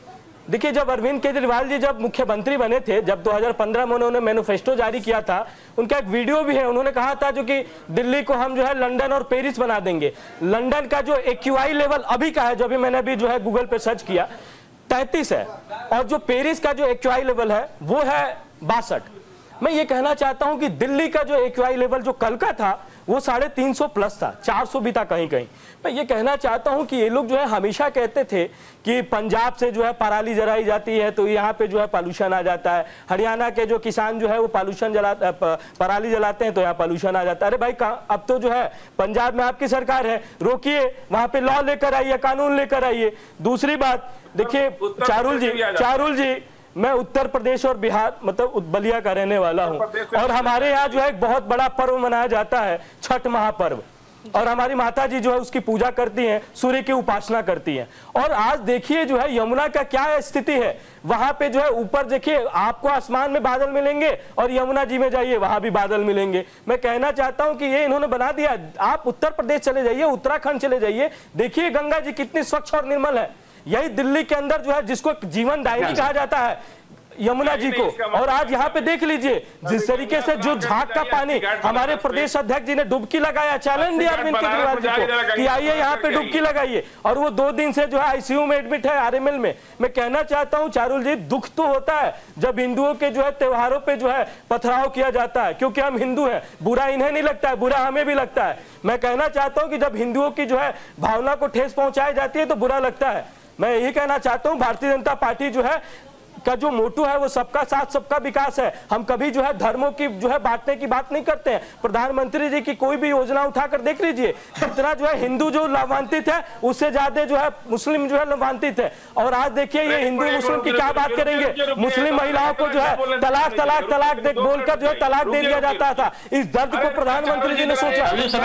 देखिए, जब अरविंद केजरीवाल जी जब मुख्यमंत्री बने थे, जब दो हज़ार पंद्रह में उन्होंने मैनिफेस्टो जारी किया था, उनका एक वीडियो भी है, उन्होंने कहा था जो कि दिल्ली को हम जो है लंदन और पेरिस बना देंगे। लंदन का जो एक्यूआई लेवल अभी का है, जो अभी मैंने अभी जो है गूगल पे सर्च किया, तैंतीस है, और जो पेरिस का जो एक्यूआई लेवल है वो है बासठ। मैं ये कहना चाहता हूं कि दिल्ली का जो एक्यूआई लेवल जो कल का था वो साढ़े तीन सौ प्लस था, चार सौ भी था कहीं कहीं। मैं ये कहना चाहता हूं कि ये लोग जो है हमेशा कहते थे कि पंजाब से जो है पराली जलाई जाती है तो यहाँ पे जो है पॉल्यूशन आ जाता है, हरियाणा के जो किसान जो है वो पॉल्यूशन जला पराली जलाते हैं तो यहाँ पॉल्यूशन आ जाता है। अरे भाई, अब तो जो है पंजाब में आपकी सरकार है, रोकिए, वहां पे लॉ लेकर आइए, कानून लेकर आइए। दूसरी बात देखिए, चारुल जी चारुल जी मैं उत्तर प्रदेश और बिहार मतलब बलिया का रहने वाला हूं, और हमारे यहाँ जो है एक बहुत बड़ा पर्व मनाया जाता है, छठ महापर्व, और हमारी माता जी जो है उसकी पूजा करती हैं, सूर्य की उपासना करती हैं। और आज देखिए जो है यमुना का क्या स्थिति है, वहां पे जो है ऊपर देखिए आपको आसमान में बादल मिलेंगे और यमुना जी में जाइए वहां भी बादल मिलेंगे। मैं कहना चाहता हूं कि ये इन्होंने बना दिया। आप उत्तर प्रदेश चले जाइए, उत्तराखंड चले जाइए, देखिए गंगा जी कितनी स्वच्छ और निर्मल है। यही दिल्ली के अंदर जो है जिसको जीवन दायिनी कहा जाता है यमुना जी को, और आज यहाँ पे देख लीजिए जिस तरीके से जो झाग का पानी हमारे प्रदेश अध्यक्ष जी ने डुबकी लगाया, चैलेंज दिया अरविंद केजरीवाल जी को कि आइए यहाँ पे डुबकी लगाइए, और वो दो दिन से जो है आईसीयू में एडमिट है आरएमएल में। मैं कहना चाहता हूँ चारुल जी, दुख तो होता है जब हिंदुओं के जो है त्योहारों पे जो है पथराव किया जाता है, क्योंकि हम हिंदू हैं, बुरा इन्हें नहीं लगता है, बुरा हमें भी लगता है। मैं कहना चाहता हूँ कि जब हिंदुओं की जो है भावना को ठेस पहुंचाई जाती है तो बुरा लगता है। मैं यही कहना चाहता हूँ भारतीय जनता पार्टी जो है का जो मोटो है वो सबका साथ सबका विकास है। हम कभी जो है धर्मों की जो है बांटने की बात नहीं करते हैं। प्रधानमंत्री जी की कोई भी योजना उठाकर देख लीजिए, जितना जो है हिंदू जो लाभान्वित है उससे ज्यादा जो है मुस्लिम जो है लाभान्वित है। और आज देखिए ये हिंदू मुस्लिम की क्या बात करेंगे, मुस्लिम महिलाओं को जो है तलाक तलाक तलाक देख बोलकर जो है तलाक दे दिया जाता था। इस दर्द को प्रधानमंत्री जी ने सोचा।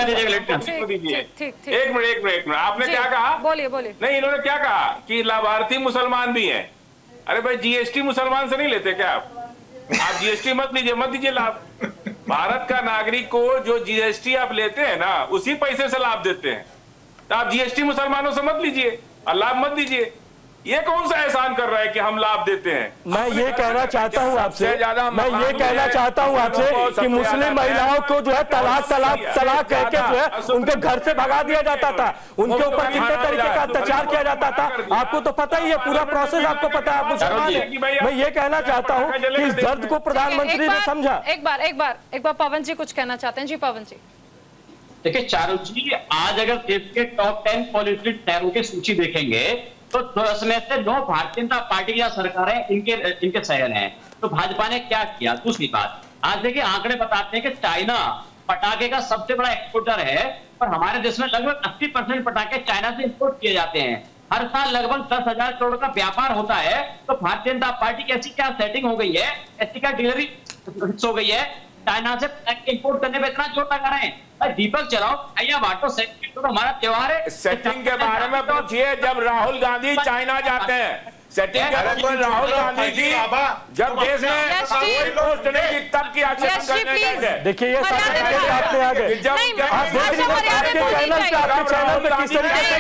एक मिनट एक मिनट आपने क्या कहा? बोलिए बोलिए। नहीं, इन्होंने क्या कहा कि लाभार्थी मुसलमान भी हैं। अरे भाई, जीएसटी मुसलमान से नहीं लेते क्या आप? आप जीएसटी मत लीजिए, मत दीजिए लाभ। भारत का नागरिक को जो जीएसटी आप लेते हैं ना, उसी पैसे से लाभ देते हैं। तो आप जीएसटी मुसलमानों से मत लीजिए और लाभ मत दीजिए। ये कौन सा एहसान कर रहा है कि हम लाभ देते हैं? मैं ये कहना चाहता हूँ आपसे मैं ये कहना चाहता हूँ आपसे कि मुस्लिम महिलाओं को जो है तलाक तलाक तलाक कह के जो है उनके घर से भगा दिया जाता था, उनके ऊपर कितने तरीके का अत्याचार किया जाता था, आपको तो पता ही है, पूरा प्रोसेस आपको पता है, आप मुसलमान हैं। मैं ये कहना चाहता हूँ कि इस दर्द को प्रधानमंत्री ने समझा। एक बार एक बार एक बार पवन जी कुछ कहना चाहते हैं। जी पवन जी। देखिए चारुल जी, आज अगर देश के टॉप टेन पॉलिटिकल शहरों की सूची देखेंगे तो दस में से नौ भारतीय जनता पार्टी की सरकारें इनके इनके शहर हैं। तो भाजपा ने क्या किया? दूसरी बात, आज देखिए आंकड़े बताते हैं कि चाइना पटाखे का सबसे बड़ा एक्सपोर्टर है, और हमारे देश में लगभग अस्सी परसेंट पटाखे चाइना से इंपोर्ट किए जाते हैं। हर साल लगभग दस हजार करोड़ का व्यापार होता है। तो भारतीय जनता पार्टी की ऐसी क्या सेटिंग हो गई है, ऐसी क्या डिलीवरी हो गई है, चाइना से इंपोर्ट करने में इतना जोर लगा रहे हैं? दीपक चलाओ या बांटो, तो हमारा त्योहार है। सेटिंग के बारे में पूछिए, जब राहुल गांधी चाइना जाते हैं, सेटिंग के बारे में राहुल गांधी जी जब देश में कोई पोस्ट नहीं की तब की आचरण करने लगे। देखिए ये सब आपने आ गए, आप देख लीजिए आपके चैनल पे आपके चैनल पे किस तरीके से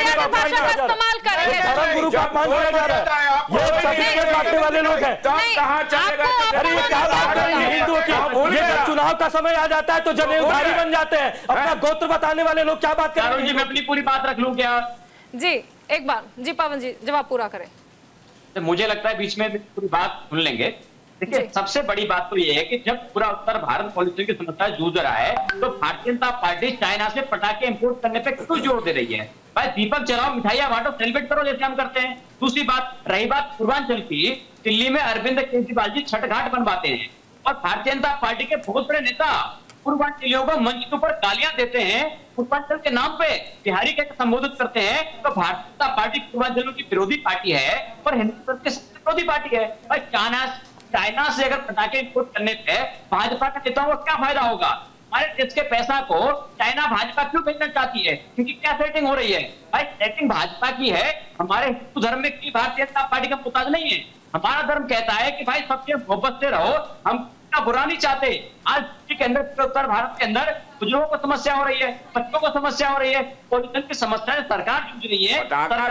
धर्म गुरु का अपमान किया जा रहा है। ये सर्टिफिकेट बांटने वाले लोग हैं। कहाँ चलेगा? अरे ये क्या बात करेंगे हिंदुओं की? ये जब चुनाव का समय आ जाता है तो जनेऊधारी बन जाते हैं, अपना गोत्र बताने वाले लोग क्या बात करेंगे? मैं अपनी पूरी बात रख लूं क्या? जी एक बार। जी पवन जी जवाब पूरा करें। तो मुझे लगता है बीच में पूरी बात सुन लेंगे। देखिए सबसे बड़ी बात तो ये है कि जब पूरा उत्तर भारत पॉलिसी की समस्या जूझ रहा है तो भारतीय जनता पार्टी चाइना से पटाखे इंपोर्ट करने पे क्यों जोर दे रही है? भाई दीपक जलाओ, मिठाइयां बांटो, सेलिब्रेट करो जैसे हम करते हैं। दूसरी बात, रही बात पूर्वांचल की, दिल्ली में अरविंद केजरीवाल जी छठ घाट बनवाते हैं और भारतीय जनता पार्टी के बहुत बड़े नेता पूर्वांचलियों को मंच के ऊपर गालियां देते हैं, पूर्वांचल के नाम पे बिहारी के संबोधित करते हैं। तो भारतीय जनता पार्टी पूर्वांचलों की विरोधी पार्टी है और हिंदुस्तान की विरोधी पार्टी है। भाई चाइना चाइना से अगर पटाखे इंपोर्ट करने पे भाजपा के नेताओं को क्या फायदा होगा? हमारे देश के पैसा को चाइना भाजपा क्यों भेजना चाहती है? क्योंकि क्या सेटिंग हो रही है? भाई सेटिंग भाजपा की है, हमारे हिंदू धर्म में की भारतीय जनता पार्टी का मुताज नहीं है। हमारा धर्म कहता है कि भाई सबसे मोहब्बत से रहो, हम का बुरा नहीं चाहते। आज के अंदर उत्तर भारत के अंदर बुजुर्गों को समस्या हो रही है, बच्चों को समस्या हो रही है, पॉल्यूशन की समस्या सरकार जूझ रही है।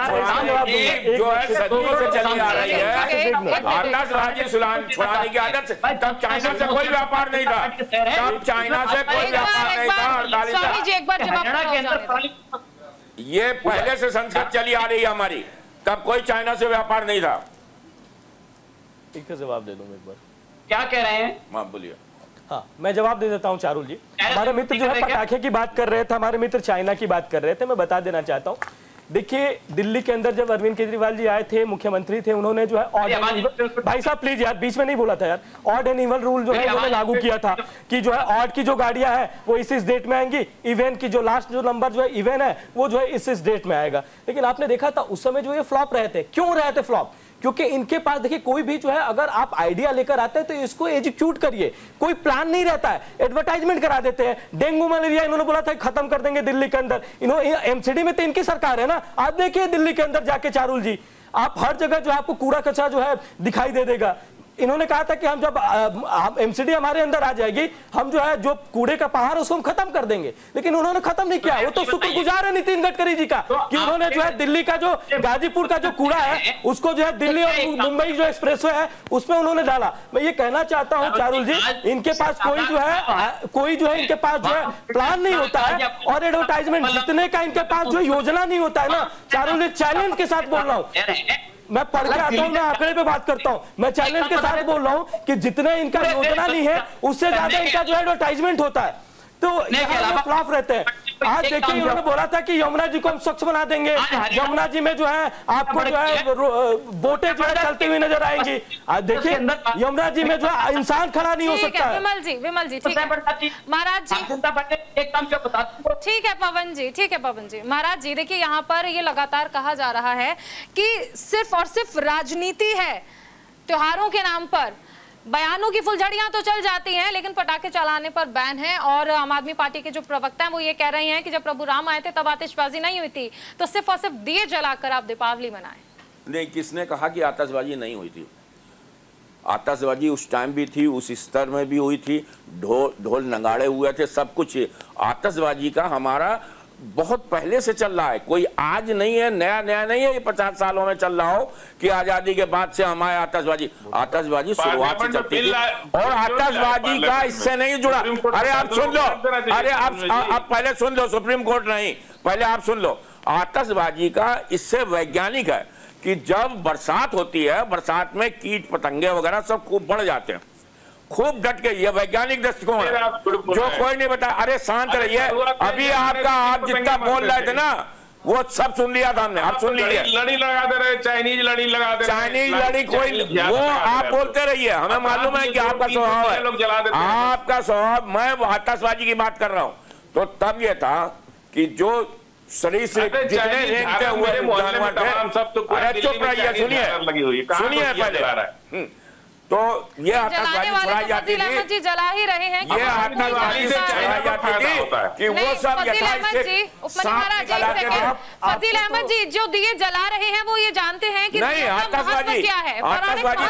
जो है सदियों से चली आ रही है आतशबाजी छुड़ाने की आदत। तब चाइना से कोई व्यापार नहीं था, तब चाइना से कोई व्यापार नहीं था। हरियाणा के अंदर ये पहले से संस्कृत चली आ रही है हमारी, तब कोई चाइना से व्यापार नहीं था। ठीक है, जवाब दे दूं एक बार। क्या कह रहे हैं? हाँ बोलिए। हाँ, मैं जवाब दे देता हूँ चारुल जी। हमारे मित्र जो है पटाखे की बात कर रहे थे, हमारे मित्र चाइना की बात कर रहे थे। मैं बता देना चाहता हूँ, देखिए दिल्ली के अंदर जब अरविंद केजरीवाल जी आए थे, मुख्यमंत्री थे, उन्होंने जो है ऑड एंड इवल, भाई साहब प्लीज यार बीच में नहीं बोला था यार, ऑड एंड इवल रूल जो है उन्होंने लागू किया था कि जो है ऑड की जो गाड़ियां हैं वो इस इस डेट में आएंगी, इवन की जो लास्ट जो नंबर जो है इवन है वो जो है इस इस डेट में आएगा। लेकिन आपने देखा था उस समय जो ये फ्लॉप रहे थे। क्यों रहे थे फ्लॉप? क्योंकि इनके पास देखिए कोई भी जो है अगर आप आइडिया लेकर आते हैं तो इसको एग्जीक्यूट करिए, कोई प्लान नहीं रहता है, एडवर्टाइजमेंट करा देते हैं। डेंगू मलेरिया इन्होंने बोला था खत्म कर देंगे दिल्ली के अंदर, इन्होंने एमसीडी में तो इनकी सरकार है ना। आप देखिए दिल्ली के अंदर जाके चारुल जी, आप हर जगह जो आपको कूड़ा कचरा जो है दिखाई दे देगा। इन्होंने कहा था कि हम जब एमसीडी हमारे अंदर आ जाएगी, हम जो है जो कूड़े का पहाड़ उसको हम खत्म कर देंगे, लेकिन उन्होंने खत्म नहीं किया। वो तो शुक्रगुजार है नितिन गडकरी जी का कि उन्होंने जो है दिल्ली का जो गाजीपुर का जो कूड़ा है उसको जो है दिल्ली और मुंबई जो एक्सप्रेसवे है उसमें उन्होंने डाला। मैं ये कहना चाहता हूँ चारुल जी, इनके पास कोई जो है कोई जो है इनके पास जो है प्लान नहीं होता है और एडवर्टाइजमेंट जितने का इनके पास जो योजना नहीं होता है ना चारुल जी, चैलेंज के साथ बोल रहा हूँ, मैं पढ़ के आता हूँ, मैं आंकड़े पे बात करता हूँ, मैं चैलेंज के साथ बोल रहा हूँ कि जितने इनका योजना नहीं है उससे ज्यादा इनका जो एडवर्टाइजमेंट होता है, तो यहाँ फ्लॉप रहते हैं। आज देखिए उन्होंने बोला था कि यमुना जी को हम स्वच्छ बना देंगे, यमुना जी में जो है आपको जो है बोटें जो है चलती हुई नजर आएंगी। आज देखिए यमुना जी में जो है इंसान खड़ा नहीं हो सकता है। विमल जी, विमल जी ठीक है, महाराज जी एक काम क्या बता दूं। ठीक है पवन जी, ठीक है पवन जी। महाराज जी देखिए यहाँ पर ये लगातार कहा जा रहा है कि सिर्फ और सिर्फ राजनीति है, त्योहारों के नाम पर बयानों की फुलझड़ियां तो चल जाती हैं लेकिन पटाखे चलाने पर बैन है। और आम आदमी पार्टी के जो प्रवक्ता हैं वो ये कह रहे हैं कि जब प्रभु राम आए थे तब आतिशबाजी नहीं हुई थी, तो सिर्फ और सिर्फ दिए जलाकर आप दीपावली मनाएं। नहीं, किसने कहा कि आतिशबाजी नहीं हुई थी? आतिशबाजी उस टाइम भी थी, उस स्तर में भी हुई थी, ढोल ढोल नगाड़े हुए थे, सब कुछ। आतिशबाजी का हमारा बहुत पहले से चल रहा है, कोई आज नहीं है, नया नया नहीं है, ये पचास सालों में चल रहा हो कि आजादी के बाद से हमारे आतिशबाजी आतिशबाजी शुरुआत से चलती थी। और आतिशबाजी का इससे नहीं जुड़ा। अरे आप सुन लो, अरे आप आप पहले सुन लो, सुप्रीम कोर्ट नहीं, पहले आप सुन लो। आतिशबाजी का इससे वैज्ञानिक है कि जब बरसात होती है, बरसात में कीट पतंगे वगैरह सब खूब बढ़ जाते हैं, खूब डट के, ये वैज्ञानिक दृष्टिकोण है जो कोई नहीं बता। अरे शांत रहिए, अभी आपका आप जितना बोल रहे थे ना वो सब सुन लिया था हमने, आप सुन लीजिए। लड़ी लगा दे रहे, चाइनीज लड़ी लगा दे रहे, चाइनीज लड़ी कोई, वो आप बोलते रहिए, हमें मालूम है कि आपका स्वभाव है, आपका स्वभाव। मैं आतिशबाजी की बात कर रहा हूँ, तो तब ये था कि जो शरीर से जितने रेंगते हुए जानवर थे, अरे चुप रहिए, सुनिए सुनिए पहले। तो ये आतिशबाजी चलाई जाती थी, जी जला ही रहे हैं, ये आतिशबाजी से चलाई जाती थी कि वो सब फजील अहमद जी जो दिए जला रहे हैं वो ये जानते हैं कि नहीं आतिशबाजी क्या है, आतिशबाजी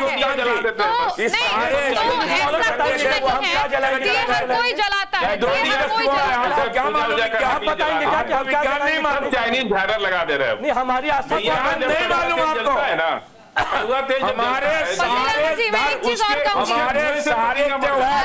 कोई जलाता है, क्या मालूम, क्या बताएंगे, क्या क्या क्या नहीं मालूम, चाइनीज झालर लगा दे रहे हैं। नहीं हमारी आस्था नहीं मालूम आपको है ना। हमारे सारे हमारे सारे त्योहार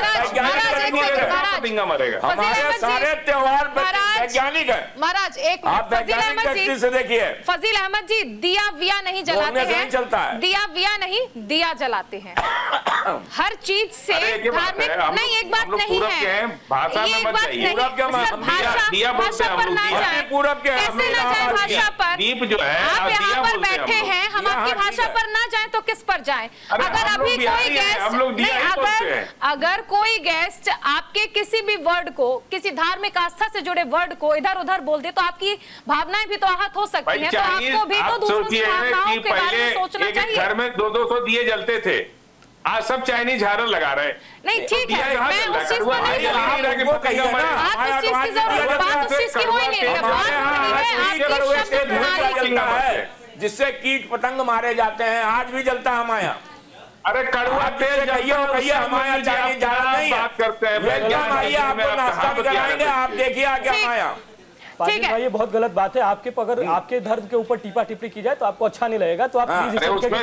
हमारे सारे त्योहार वैज्ञानिक है। महाराज एक आप वैज्ञानिक दृष्टि से देखिए, फजील अहमद जी दिया विया नहीं जलाते हैं, चलता है दिया विया नहीं दिया जलाते हैं। हर चीज से धार्मिक नहीं, एक बात नहीं है, भाषा में मत जाइए, भाषा भाषा पर ना जाए, कैसे ना जाए भाषा पर। दीप जो है आप यहाँ पर बैठे हैं, हम आपकी भाषा पर ना जाए तो किस पर जाएं? अगर अभी कोई गेस्ट नहीं, अगर अगर कोई गेस्ट आपके किसी भी वर्ड को, किसी धार्मिक आस्था से जुड़े वर्ड को इधर उधर बोल दे तो आपकी भावनाएं भी तो आहत हो सकती हैं। तो आपको भी तो दूसरों की भावनाओं के बारे में सोचना चाहिए। घर में दो दो सौ दिए जलते थे, आज सब चाइनीज झालर लगा रहे। नहीं ठीक है, मैं उस चीज पर नहीं बात उस चीज की जरूरत, बात उस चीज की हो ही नहीं रही, बात हो रही है आपकी शब्द प्रणाली की, जिससे कीट पतंग मारे जाते हैं, आज भी जलता है हमारे यहाँ। अरे कड़वा तेल कहिए कहिए हमारे चालीस ज्यादा नहीं बात करते हैं। वेलकम आइए, आपको नाश्ता भी कराएंगे, आप देखिए आगे हमारा। ठीक है, ये बहुत गलत बात है। आपके अगर आपके धर्म के ऊपर टीपा टिप्पणी की जाए तो आपको अच्छा नहीं लगेगा, तो आप प्लीज बुरा लग रहा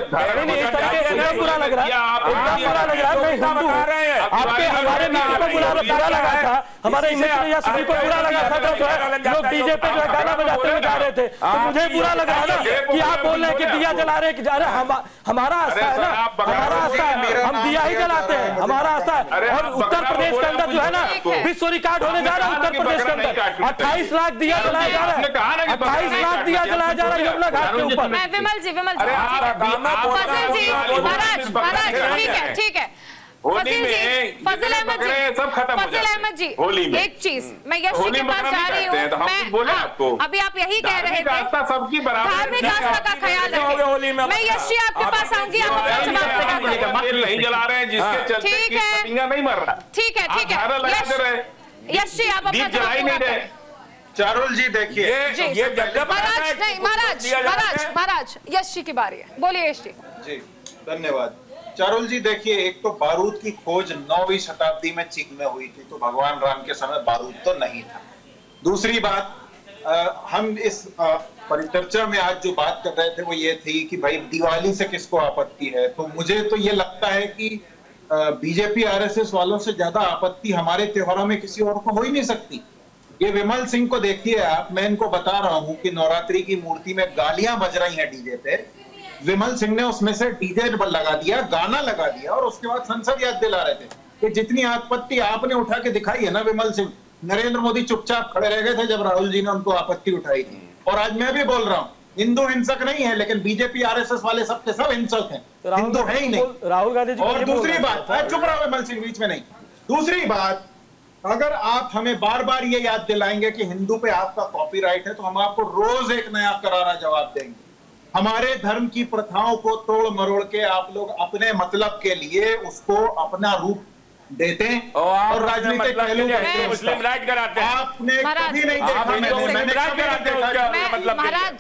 है, बुरा लग रहा है। आपके हमारे मित्र को बुरा बुरा लगा था, हमारे मित्र या सभी को बुरा लगा था जो है लोग डीजे पे जो है गाना बजाते हुए जा रहे थे, तो मुझे बुरा लग रहा ना कि आप बोल रहे हैं कि दिया जला रहे कि जा रहे। हमारा आस्था है ना, हमारा आस्था है, हम दिया ही जलाते हैं, हमारा आस्था है। और उत्तर प्रदेश के अंदर जो है ना विश्व रिकॉर्ड होने जा रहा है उत्तर प्रदेश के अंदर, अट्ठाईस लाख दिया जलाया जा रहा है, अट्ठाईस लाख दिया जलाया जा रहा है यमुना घाट के ऊपर। विमल जी, विमल जी, फजल जी, महाराज, महाराज, ठीक है, ठीक है। होली में फजल अहमद जी, सब खत्म हो फजल अहमद जी, होली में एक चीज मैं यश के पास जा रही हूँ, मैं बोले आपको अभी आप यही कह रहे थे सबकी बराबर धार्मिक आस्था का ख्याल रखें। मैं यश जी आपके पास आऊंगी, आप अपना जवाब तेल नहीं जला रहे हैं जिसके चलते पतंगा नहीं मर रहा। ठीक है, ठीक है यश जी, आप अपना जला ही नहीं रहे। चारुल जी देखिए, ये महाराज नहीं, महाराज महाराज महाराज यश जी की बारी है, बोलिए यश जी। जी धन्यवाद। चारुल जी देखिए, एक तो बारूद की खोज नौवीं शताब्दी में चीन में हुई थी, तो भगवान राम के समय बारूद तो नहीं था। दूसरी बात, आ, हम इस आ, परिचर्चा में आज जो बात कर रहे थे वो ये थी कि भाई दिवाली से किसको आपत्ति है, तो मुझे तो ये लगता है कि बीजेपी आरएसएस वालों से ज्यादा आपत्ति हमारे त्योहारों में किसी और को हो ही नहीं सकती। ये विमल सिंह को देखिए आप, मैं इनको बता रहा हूं कि नवरात्रि की मूर्ति में गालियां बज रही हैं डीजे पे, विमल सिंह ने उसमें से डीजे लगा दिया, गाना लगा दिया और उसके बाद संसद याद दिला रहे थे कि जितनी आपत्ति आपने उठा के दिखाई है ना विमल सिंह, नरेंद्र मोदी चुपचाप खड़े रह गए थे जब राहुल जी ने उनको आपत्ति उठाई थी। और आज मैं भी बोल रहा हूँ, हिंदू हिंसक नहीं है, लेकिन बीजेपी आरएसएस वाले सब के सब हिंसक हैं, हिंदू है ही नहीं। राहुल गांधी जी। और दूसरी बात, चुप रहो विमल सिंह, बीच में नहीं। दूसरी बात, अगर आप हमें बार बार ये याद दिलाएंगे कि हिंदू पे आपका कॉपीराइट है, तो हम आपको रोज एक नया करारा जवाब देंगे। हमारे धर्म की प्रथाओं को तोड़ मरोड़ के आप लोग अपने मतलब के लिए उसको अपना रूप देते हैं और राजनीतिक पहलू मुस्लिम राइट कराते हैं। आपने कभी नहीं देखा, मैंने राइट कराते हैं उसका मतलब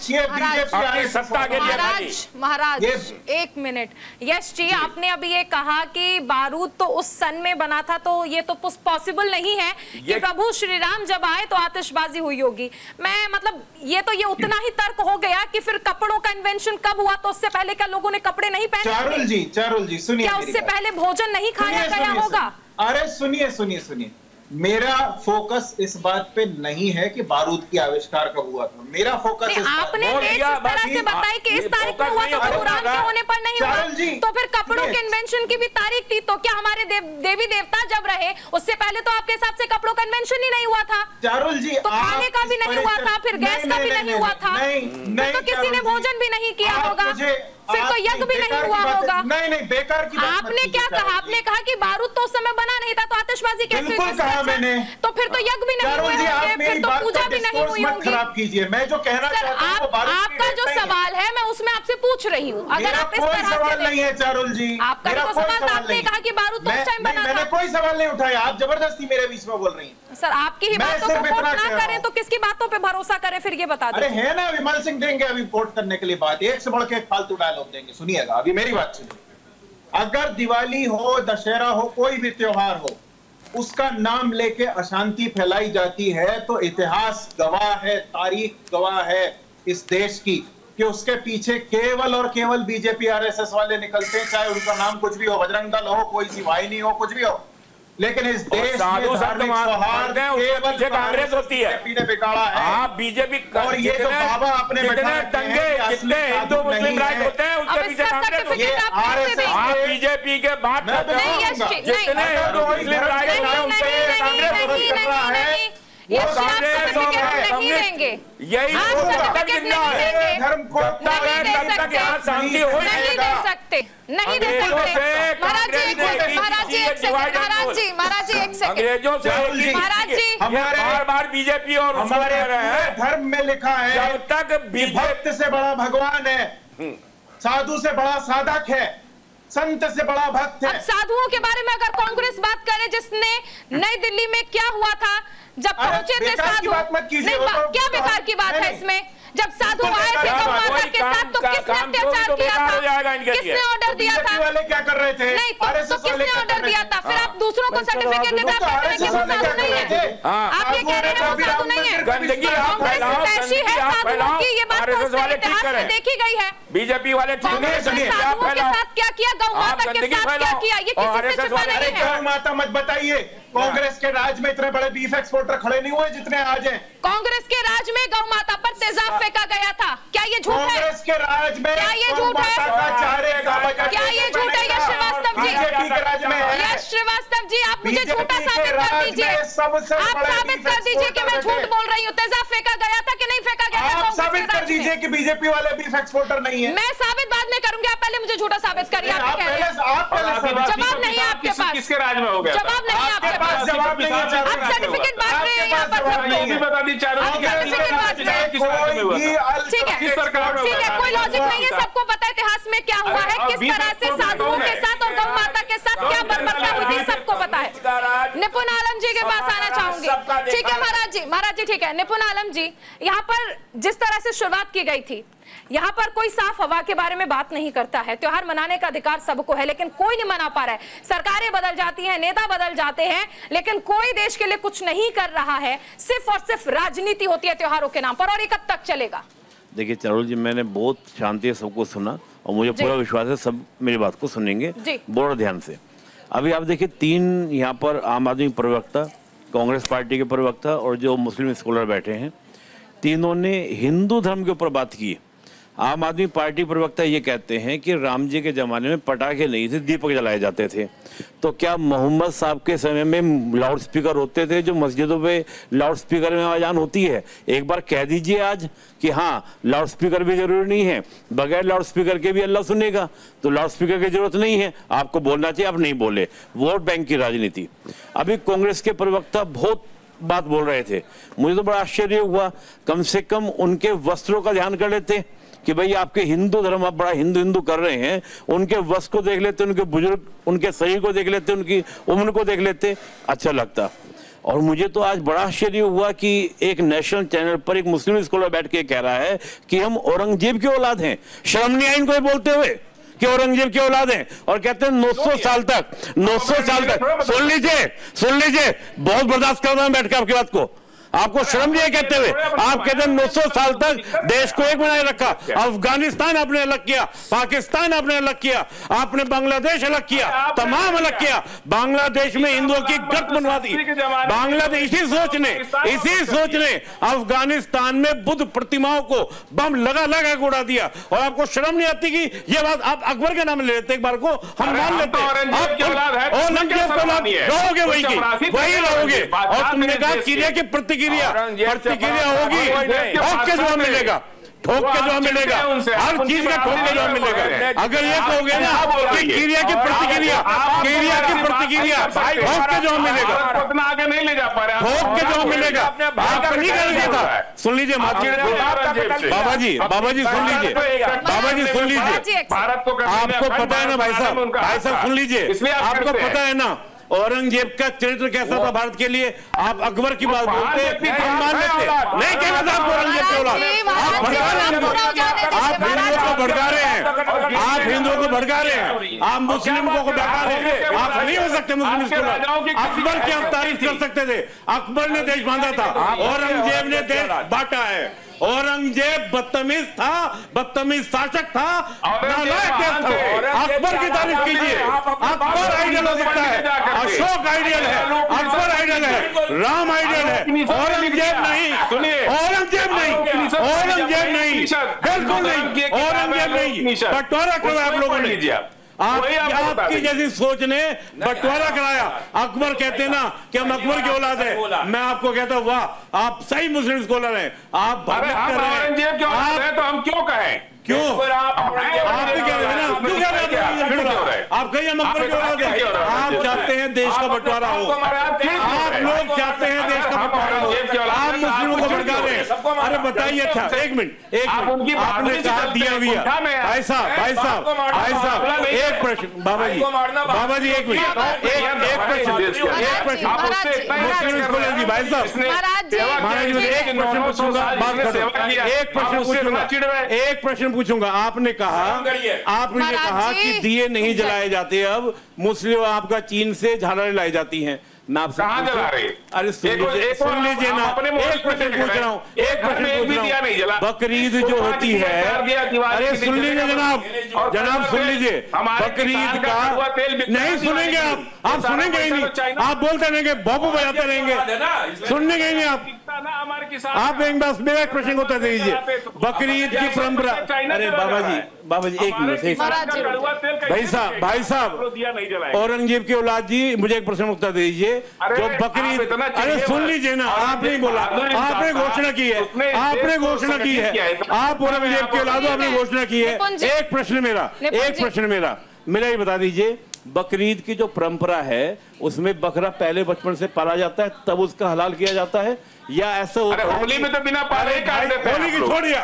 महाराज, सत्ता के लिए। महाराज महाराज एक मिनट, यश जी आपने अभी ये कहा कि बारूद तो उस सन में बना था, तो ये तो पॉसिबल नहीं है कि प्रभु श्री राम जब आए तो आतिशबाजी हुई होगी। मैं मतलब ये तो ये उतना ही तर्क हो गया कि फिर कपड़ों का इन्वेंशन कब हुआ, तो उससे पहले क्या लोगों ने कपड़े नहीं पहने? चारुल जी, चारुल जी सुनिए, क्या उससे पहले भोजन नहीं खाया गया होगा? अरे सुनिए सुनिए सुनिए, मेरा फोकस इस बात पे नहीं है कि बारूद की आविष्कार कब हुआ था, मेरा फोकस इस आपने इस तरह से बताया कि इस तारीख को हुआ, तो कुरान के होने पर नहीं हुआ, तो फिर कपड़ों के इन्वेंशन की भी तारीख थी, तो क्या हमारे देव, देवी देवता जब रहे उससे पहले तो आपके हिसाब से कपड़ों का इन्वेंशन ही नहीं हुआ था? चारुल जी, तो खाने का भी नहीं हुआ था, फिर गैस का भी नहीं हुआ था, फिर तो किसी ने भोजन भी नहीं किया होगा, फिर तो यज्ञ भी नहीं हुआ होगा। नहीं नहीं, बेकार की बात आपने क्या कहा? आपने कहा कि बारूद तो उस समय बना नहीं था, तो आतिशबाजी कैसे हुई? कहा मैंने, तो फिर तो यज्ञ भी नहीं हुए होंगे, फिर तो पूजा भी नहीं हुई होगी। खराब कीजिए, मैं जो कहना चाहता हूं आप, आपका जो सवाल है मैं उसमें आपसे पूछ रही हूँ। अगर आप इस तरह सवाल नहीं है चारुल जी, आपका तो सवाल, आपने कहा कि बारूद तो उस टाइम बना था। मैंने कोई सवाल नहीं उठाया, आप जबरदस्ती मेरे बीच में बोल रही हैं। सर आपकी ही बातों को कोट ना करें तो किसकी बातों पे भरोसा करें, फिर ये बता अरे है ना, विमल सिंह देंगे अभी कोट करने के लिए बात, एक से बढ़ के एक फालतू डायलॉग देंगे। सुनिएगा अभी मेरी बात सुनिए, अगर दिवाली हो, दशहरा हो, कोई भी त्योहार हो, उसका नाम लेके अशांति फैलाई जाती है, तो इतिहास गवाह है, तारीख गवाह है इस देश की कि उसके पीछे केवल और केवल बीजेपी आरएसएस वाले निकलते हैं, चाहे उनका नाम कुछ भी हो, बजरंग दल हो, कोई सी वाहिनी हो, कुछ भी हो। लेकिन इस देश में धार्मिक सौहार्द केवल कांग्रेस होती है, ने बिगाड़ा है। आप बीजेपी और ये तो बाबा अपने जितने दंगे, जितने हिंदू मुस्लिम राइट होते हैं उसके पीछे कांग्रेस होती है। आप बीजेपी के बात करते हैं, जितने हिंदू मुस्लिम राइट होते हैं उनसे कांग्रेस विरोध कर रहा है, वो कांग्रेस नहीं देंगे, यही धर्म को शांति हो नहीं दे सकते, नहीं दे सकते। महाराज जी एक सेकंड, महाराज जी एक सेकंड, महाराज जी महाराज जी एक सेकंड, अंग्रेजों से महाराज जी बार बार बीजेपी और हमारे धर्म में लिखा है, जब तक भक्त से बड़ा भगवान है, साधु से बड़ा साधक है, संत से बड़ा भक्त है। अब साधुओं के बारे में अगर कांग्रेस बात करे, जिसने नई दिल्ली में क्या हुआ था जब पहुंचे थे साधु, नहीं क्या बेकार की बात है इसमें? जब साधु आए थे गौ माता के साथ तो किसने अत्याचार किया था, किसने ऑर्डर दिया था? वाले क्या कर रहे थे? नहीं तो, तो किसने ऑर्डर दिया था? फिर आप दूसरों को सर्टिफिकेट देते हैं, आप कहते हैं कि वो साधु नहीं है। आप ये कह रहे हैं वो साधु नहीं है। कांग्रेस ऐसी है साधुओं की, ये बात तो इतिहास में देखी गई है। बीजेपी वाले कांग्रेस ने साधुओं के साथ क्या किया, गौ माता के साथ क्या किया, ये किसी से छुपा नहीं है। गौ माता मत बताइए, कांग्रेस के राज में इतने बड़े बीफ एक्सपोर्टर खड़े नहीं हुए जितने आज हैं। कांग्रेस के राज में गौ माता पर तेजाब फेंका गया था, क्या ये झूठ है? कांग्रेस के राज में क्या ये झूठ है? क्या ये झूठ है? यश श्रीवास्तव जी, यश श्रीवास्तव जी, आप मुझे झूठा साबित कर दीजिए। आप साबित कर दीजिए कि मैं झूठ बोल रही हूँ। तेजाब फेंका गया था कि नहीं फेंका गया था? आप साबित कर दीजिए कि बीजेपी वाले बीफ एक्सपोर्टर नहीं है। मैं साबित बाद में करूंगी, आप पहले मुझे झूठा साबित करिए। आप कह रहे हैं जवाब नहीं है आपके पास, किसके राज में हो गया? जवाब नहीं है आपके पास, जवाब नहीं है। आप सर्टिफिकेट बांट रहे हैं यहाँ पर सबको, बता दी चारों सर्टिफिकेट बांट रहे हैं। ठीक है, ठीक है, कोई लॉजिक नहीं है, सबको पता है इतिहास में क्या हुआ है, किस तरह से साधुओं के साथ और गौ माता के साथ क्या बर्बरता हुई थी, सबको पता है। निपुण आलम जी के पास आना चाहूंगी। ठीक है महाराज जी, महाराज जी ठीक है। निपुण आलम जी, यहाँ पर जिस तरह से शुरुआत की गई थी, यहाँ पर कोई साफ हवा के बारे में बात नहीं करता है। त्योहार मनाने का अधिकार सबको है, लेकिन कोई नहीं मना पा रहा है। सरकारें बदल जाती हैं, नेता बदल जाते हैं, लेकिन कोई देश के लिए कुछ नहीं कर रहा है। सिर्फ और सिर्फ राजनीति होती है त्योहारों के नाम पर, और ये कब तक चलेगा? देखिए चारुल जी, मैंने बहुत शांति से सबको सुना और मुझे पूरा विश्वास है सब मेरी बात को सुनेंगे बहुत ध्यान से। अभी आप देखिए, तीन यहाँ पर आम आदमी प्रवक्ता, कांग्रेस पार्टी के प्रवक्ता और जो मुस्लिम स्कॉलर बैठे हैं, तीनों ने हिंदू धर्म के ऊपर बात की। आम आदमी पार्टी प्रवक्ता ये कहते हैं कि राम जी के ज़माने में पटाखे नहीं थे, दीपक जलाए जाते थे। तो क्या मोहम्मद साहब के समय में लाउड स्पीकर होते थे जो मस्जिदों पे लाउड स्पीकर में आवाज़ान होती है? एक बार कह दीजिए आज कि हाँ, लाउड स्पीकर भी जरूरी नहीं है, बगैर लाउड स्पीकर के भी अल्लाह सुनेगा, तो लाउड स्पीकर की जरूरत नहीं है। आपको बोलना चाहिए, आप नहीं बोले। वोट बैंक की राजनीति। अभी कांग्रेस के प्रवक्ता बहुत बात बोल रहे थे, मुझे तो बड़ा आश्चर्य हुआ। कम से कम उनके वस्त्रों का ध्यान कर लेते कि भाई आपके हिंदू धर्म आप बड़ा हिंदू हिंदू कर रहे हैं, उनके वस्त्र को देख लेते, उनके बुजुर्ग, उनके शरीर को देख लेते, उनकी उम्र को देख लेते, अच्छा लगता। और मुझे तो आज बड़ा आश्चर्य हुआ कि एक नेशनल चैनल पर एक मुस्लिम स्कॉलर बैठ के कह रहा है कि हम औरंगजेब की औलाद हैं। शर्म नहीं आई इनको बोलते हुए कि औरंगजेब की औलाद हैं? और कहते हैं नौ सौ साल तक, नौ सौ साल तक। सुन लीजिए, सुन लीजिए, बहुत बर्दाश्त कर रहा हूं बैठ के आपकी बात को। आपको शर्म नहीं है कहते हुए? आप कहते हैं नौ सौ साल तक देश को एक बनाए रखा। अफगानिस्तान आपने अलग किया, पाकिस्तान आपने अलग किया, आपने बांग्लादेश अलग किया, तमाम अलग किया। बांग्लादेश में हिंदुओं की गत बनवा दी। बांग्लादेश इसी सोच ने इसी सोच ने अफगानिस्तान में बुद्ध प्रतिमाओं को बम लगा लगा के उड़ा दिया। और आपको शर्म नहीं आती कि ये बात आप अकबर के नाम ले लेते? एक बार को हम मान लेते हैं, रहोगे वही की वही रहोगे। और तुमने कहा सीरिया की प्रतिक्रिया प्रतिक्रिया होगी, ठोक के जवाब मिलेगा, ठोक के जवाब मिलेगा, हर चीज का ठोक के जवाब मिलेगा। अगर ये कहोगे ना कि सीरिया की प्रतिक्रिया, सीरिया की प्रतिक्रिया, ठोक के जवाब मिलेगा, उतना आगे नहीं ले जा पा रहे, ठोक के जवाब मिलेगा। आपको नहीं कर दिया था। सुन लीजिए बाबा जी, बाबा जी सुन लीजिए, बाबा जी सुन लीजिए, आपको पता है ना भाई साहब, भाई साहब सुन लीजिए, आपको पता है ना औरंगजेब का चरित्र कैसा था भारत के लिए? आप अकबर की बात बोलते, हम मान लेते, नहीं कहना था आपको औरंगजेब की औलाद। आप भड़का रहे हैं, आप हिंदुओं को भड़का रहे हैं, आप हिंदुओं को भड़का रहे हैं, आप मुस्लिमों को भड़का रहे हैं। आप नहीं हो सकते मुस्लिम के लोग। अकबर की आप तारीफ कर सकते थे, अकबर ने देश बांधा था, औरंगजेब ने देश बांटा है। औरंगजेब बदतमीज था, बदतमीज शासक था, नालायक था। अकबर की तारीफ कीजिए, अकबर आइडियल हो सकता है, अशोक आइडियल है, अकबर आइडियल है, राम आइडियल है, औरंगजेब नहीं। सुनिए, औरंगजेब नहीं, औरंगजेब नहीं, बिल्कुल नहीं, औरंगजेब नहीं। बंटवारा करवाया आप लोगों ने, आप आपकी जैसी सोच ने बंटवारा कराया। अकबर कहते ना कि हम अकबर की औलाद है, मैं आपको कहता हूँ वाह, आप सही मुस्लिम स्कॉलर हैं। आप औरंगजेब की औलाद है तो हम क्यों कहें? क्यों आप भी कह रहे हैं ना? क्यों कह रहे हैं? आप कहिए हम अकबर की औलाद हैं। आप चाहते हैं देश का बंटवारा हो, आप लोग चाहते हैं देश का बंटवारा हो, आप मुस्लिमों को भड़का रहे हैं। अरे बताइए, अच्छा एक मिनट, एक मिनट, आपने कहा दिया भी है भाई साहब, भाई साहब, भाई साहब, एक प्रश्न बाबा जी, बाबा जी एक मिनट, एक एक प्रश्न, एक प्रश्न मुस्लिम स्कॉलर जी, भाई साहब, महाराज जी एक प्रश्न पूछूंगा, बात खत्म। एक प्रश्न पूछूंगा, एक प्रश्न पूछूंगा। आपने कहा आपने कहा कि दिए नहीं जलाए जाते, अब मुस्लिम आपका चीन से झालरें लाई जाती हैं। मैं आपसे कहाँ जला रहे? अरे सुन लीजिए सुन लीजिए ना, एक प्रश्न पूछ रहा हूँ, एक प्रश्न पूछ रहा हूँ। बकरीद जो होती है, अरे सुन लीजिए जनाब, जनाब सुन लीजिए, बकरीद का नहीं सुनेंगे आप, आप सुनेंगे ही नहीं, आप बोलते रहेंगे, बाबू बजाते रहेंगे, सुनने गए नहीं आप। आप एक बार मेरा एक प्रश्न उत्तर दीजिए। बकरीद की परंपरा, अरे बाबा जी बाबा जी एक मिनट, एक भाई साहब भाई साहब औरंगजेब की औलाद जी, मुझे एक प्रश्न उत्तर दीजिए। जो बकरीद, अरे सुन लीजिए ना, आपने बोला, आपने घोषणा की है, आपने घोषणा की है, आप औरंगजेब की औलाद, आपने घोषणा की है। एक प्रश्न मेरा, एक प्रश्न मेरा मेरा ये बता दीजिए, बकरीद की जो परंपरा है उसमें बकरा पहले बचपन से पाला जाता है, तब उसका हलाल किया जाता है, या ऐसा होता है? होली में तो बिना पाले काट देते हैं। होली की छोड़िए,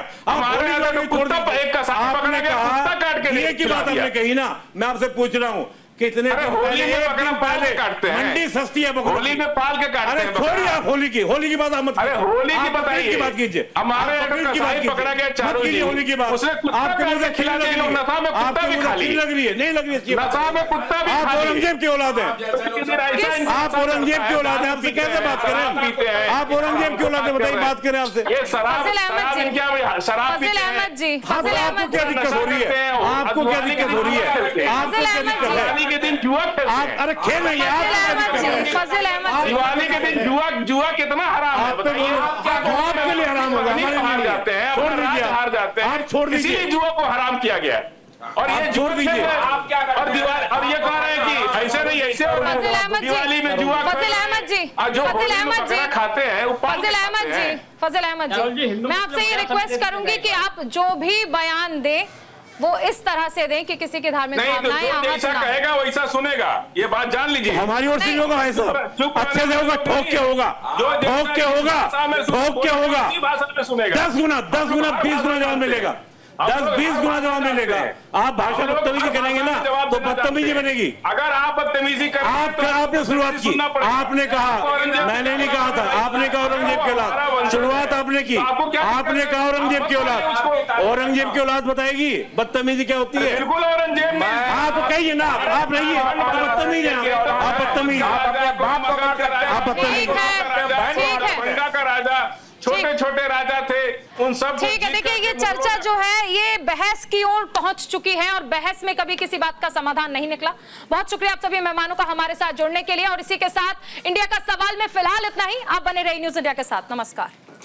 ये की बात आपने कही ना, मैं आपसे पूछ रहा हूँ कितने होली में बकरा पाल के काटते हैं, मंडी सस्ती है, होली में पाल के काटते हैं। छोड़िए आप होली की, होली की बात आप मत, अरे होली की बताइए, की बात कीजिए। हमारे पकड़ा गया चारों दिन, होली की बात आपके मुझे खिला लग रही है, नशा में कुत्ता भी खा ली, लग रही है, नहीं लग रही है, नशा में कुत्ता भी। आप औरंगजेब की औलाद है, आप औरंगजेब की औलाद है, आपसे कैसे बात करें? आप औरंगजेब की औलाद है, बताइए, बात करें आपसे। ये शराब क्या शराब जी, आपको क्या दिक्कत हो रही है? आपको क्या दिक्कत हो रही है? आपको क्या दिक्कत है? दिवाली के दिन जुआ आप, अरे खेल नहीं है, फजल अहमद, दिवाली के दिन जुआ जुआ कितना हराम है बताइए? आपके लिए हराम होगा, हार जाते हैं, छोड़ दीजिए, हार जाते हैं, आप छोड़ दीजिए, इसीलिए जुआ को हराम किया गया है। और ये छोड़ दीजिए, और दीवार, और ये कह रहे हैं कि ऐसे नहीं, ऐसे दिवाली में जुआ, फजल अहमद जी, जो फजल अहमद जी खाते हैं, फजल अहमद जी, फजल अहमद जी, मैं आपसे ये रिक्वेस्ट करूंगी कि आप जो भी बयान दें वो इस तरह से दें कि किसी की धार्मिक भावनाएं आहत जैसा कहेगा वैसा सुनेगा, ये बात जान लीजिए। हमारी ओर से होगा भाई साहब, अच्छे से होगा, ठोक के होगा, ठोक के होगा, ठोक के होगा, दस गुना दस गुना बीस गुना जवाब मिलेगा, दस बीस गुना जवाब मिलेगा। आप भाषा बदतमीजी करेंगे ना तो बदतमीजी बनेगी। अगर आप बदतमीजी करें, आप आपने शुरुआत की, आपने कहा, मैंने नहीं कहा था, आपने कहा औरंगजेब की औलाद, शुरुआत आपने की, आपने कहा औरंगजेब की औलाद, औरंगजेब की औलाद बताएगी बदतमीजी क्या होती है? बिल्कुल औरंगजेब, आप कहिए ना, आप रहिए, आप बदतमीज हैं, आप बदतमीज, आप बदतमीज, गंगा का राजा, छोटे छोटे राजा थे, उन सब। ठीक है, देखिए ये चर्चा जो है ये बहस की ओर पहुंच चुकी है और बहस में कभी किसी बात का समाधान नहीं निकला। बहुत शुक्रिया आप सभी मेहमानों का हमारे साथ जुड़ने के लिए, और इसी के साथ इंडिया का सवाल में फिलहाल इतना ही। आप बने रहिए न्यूज़ इंडिया के साथ। नमस्कार।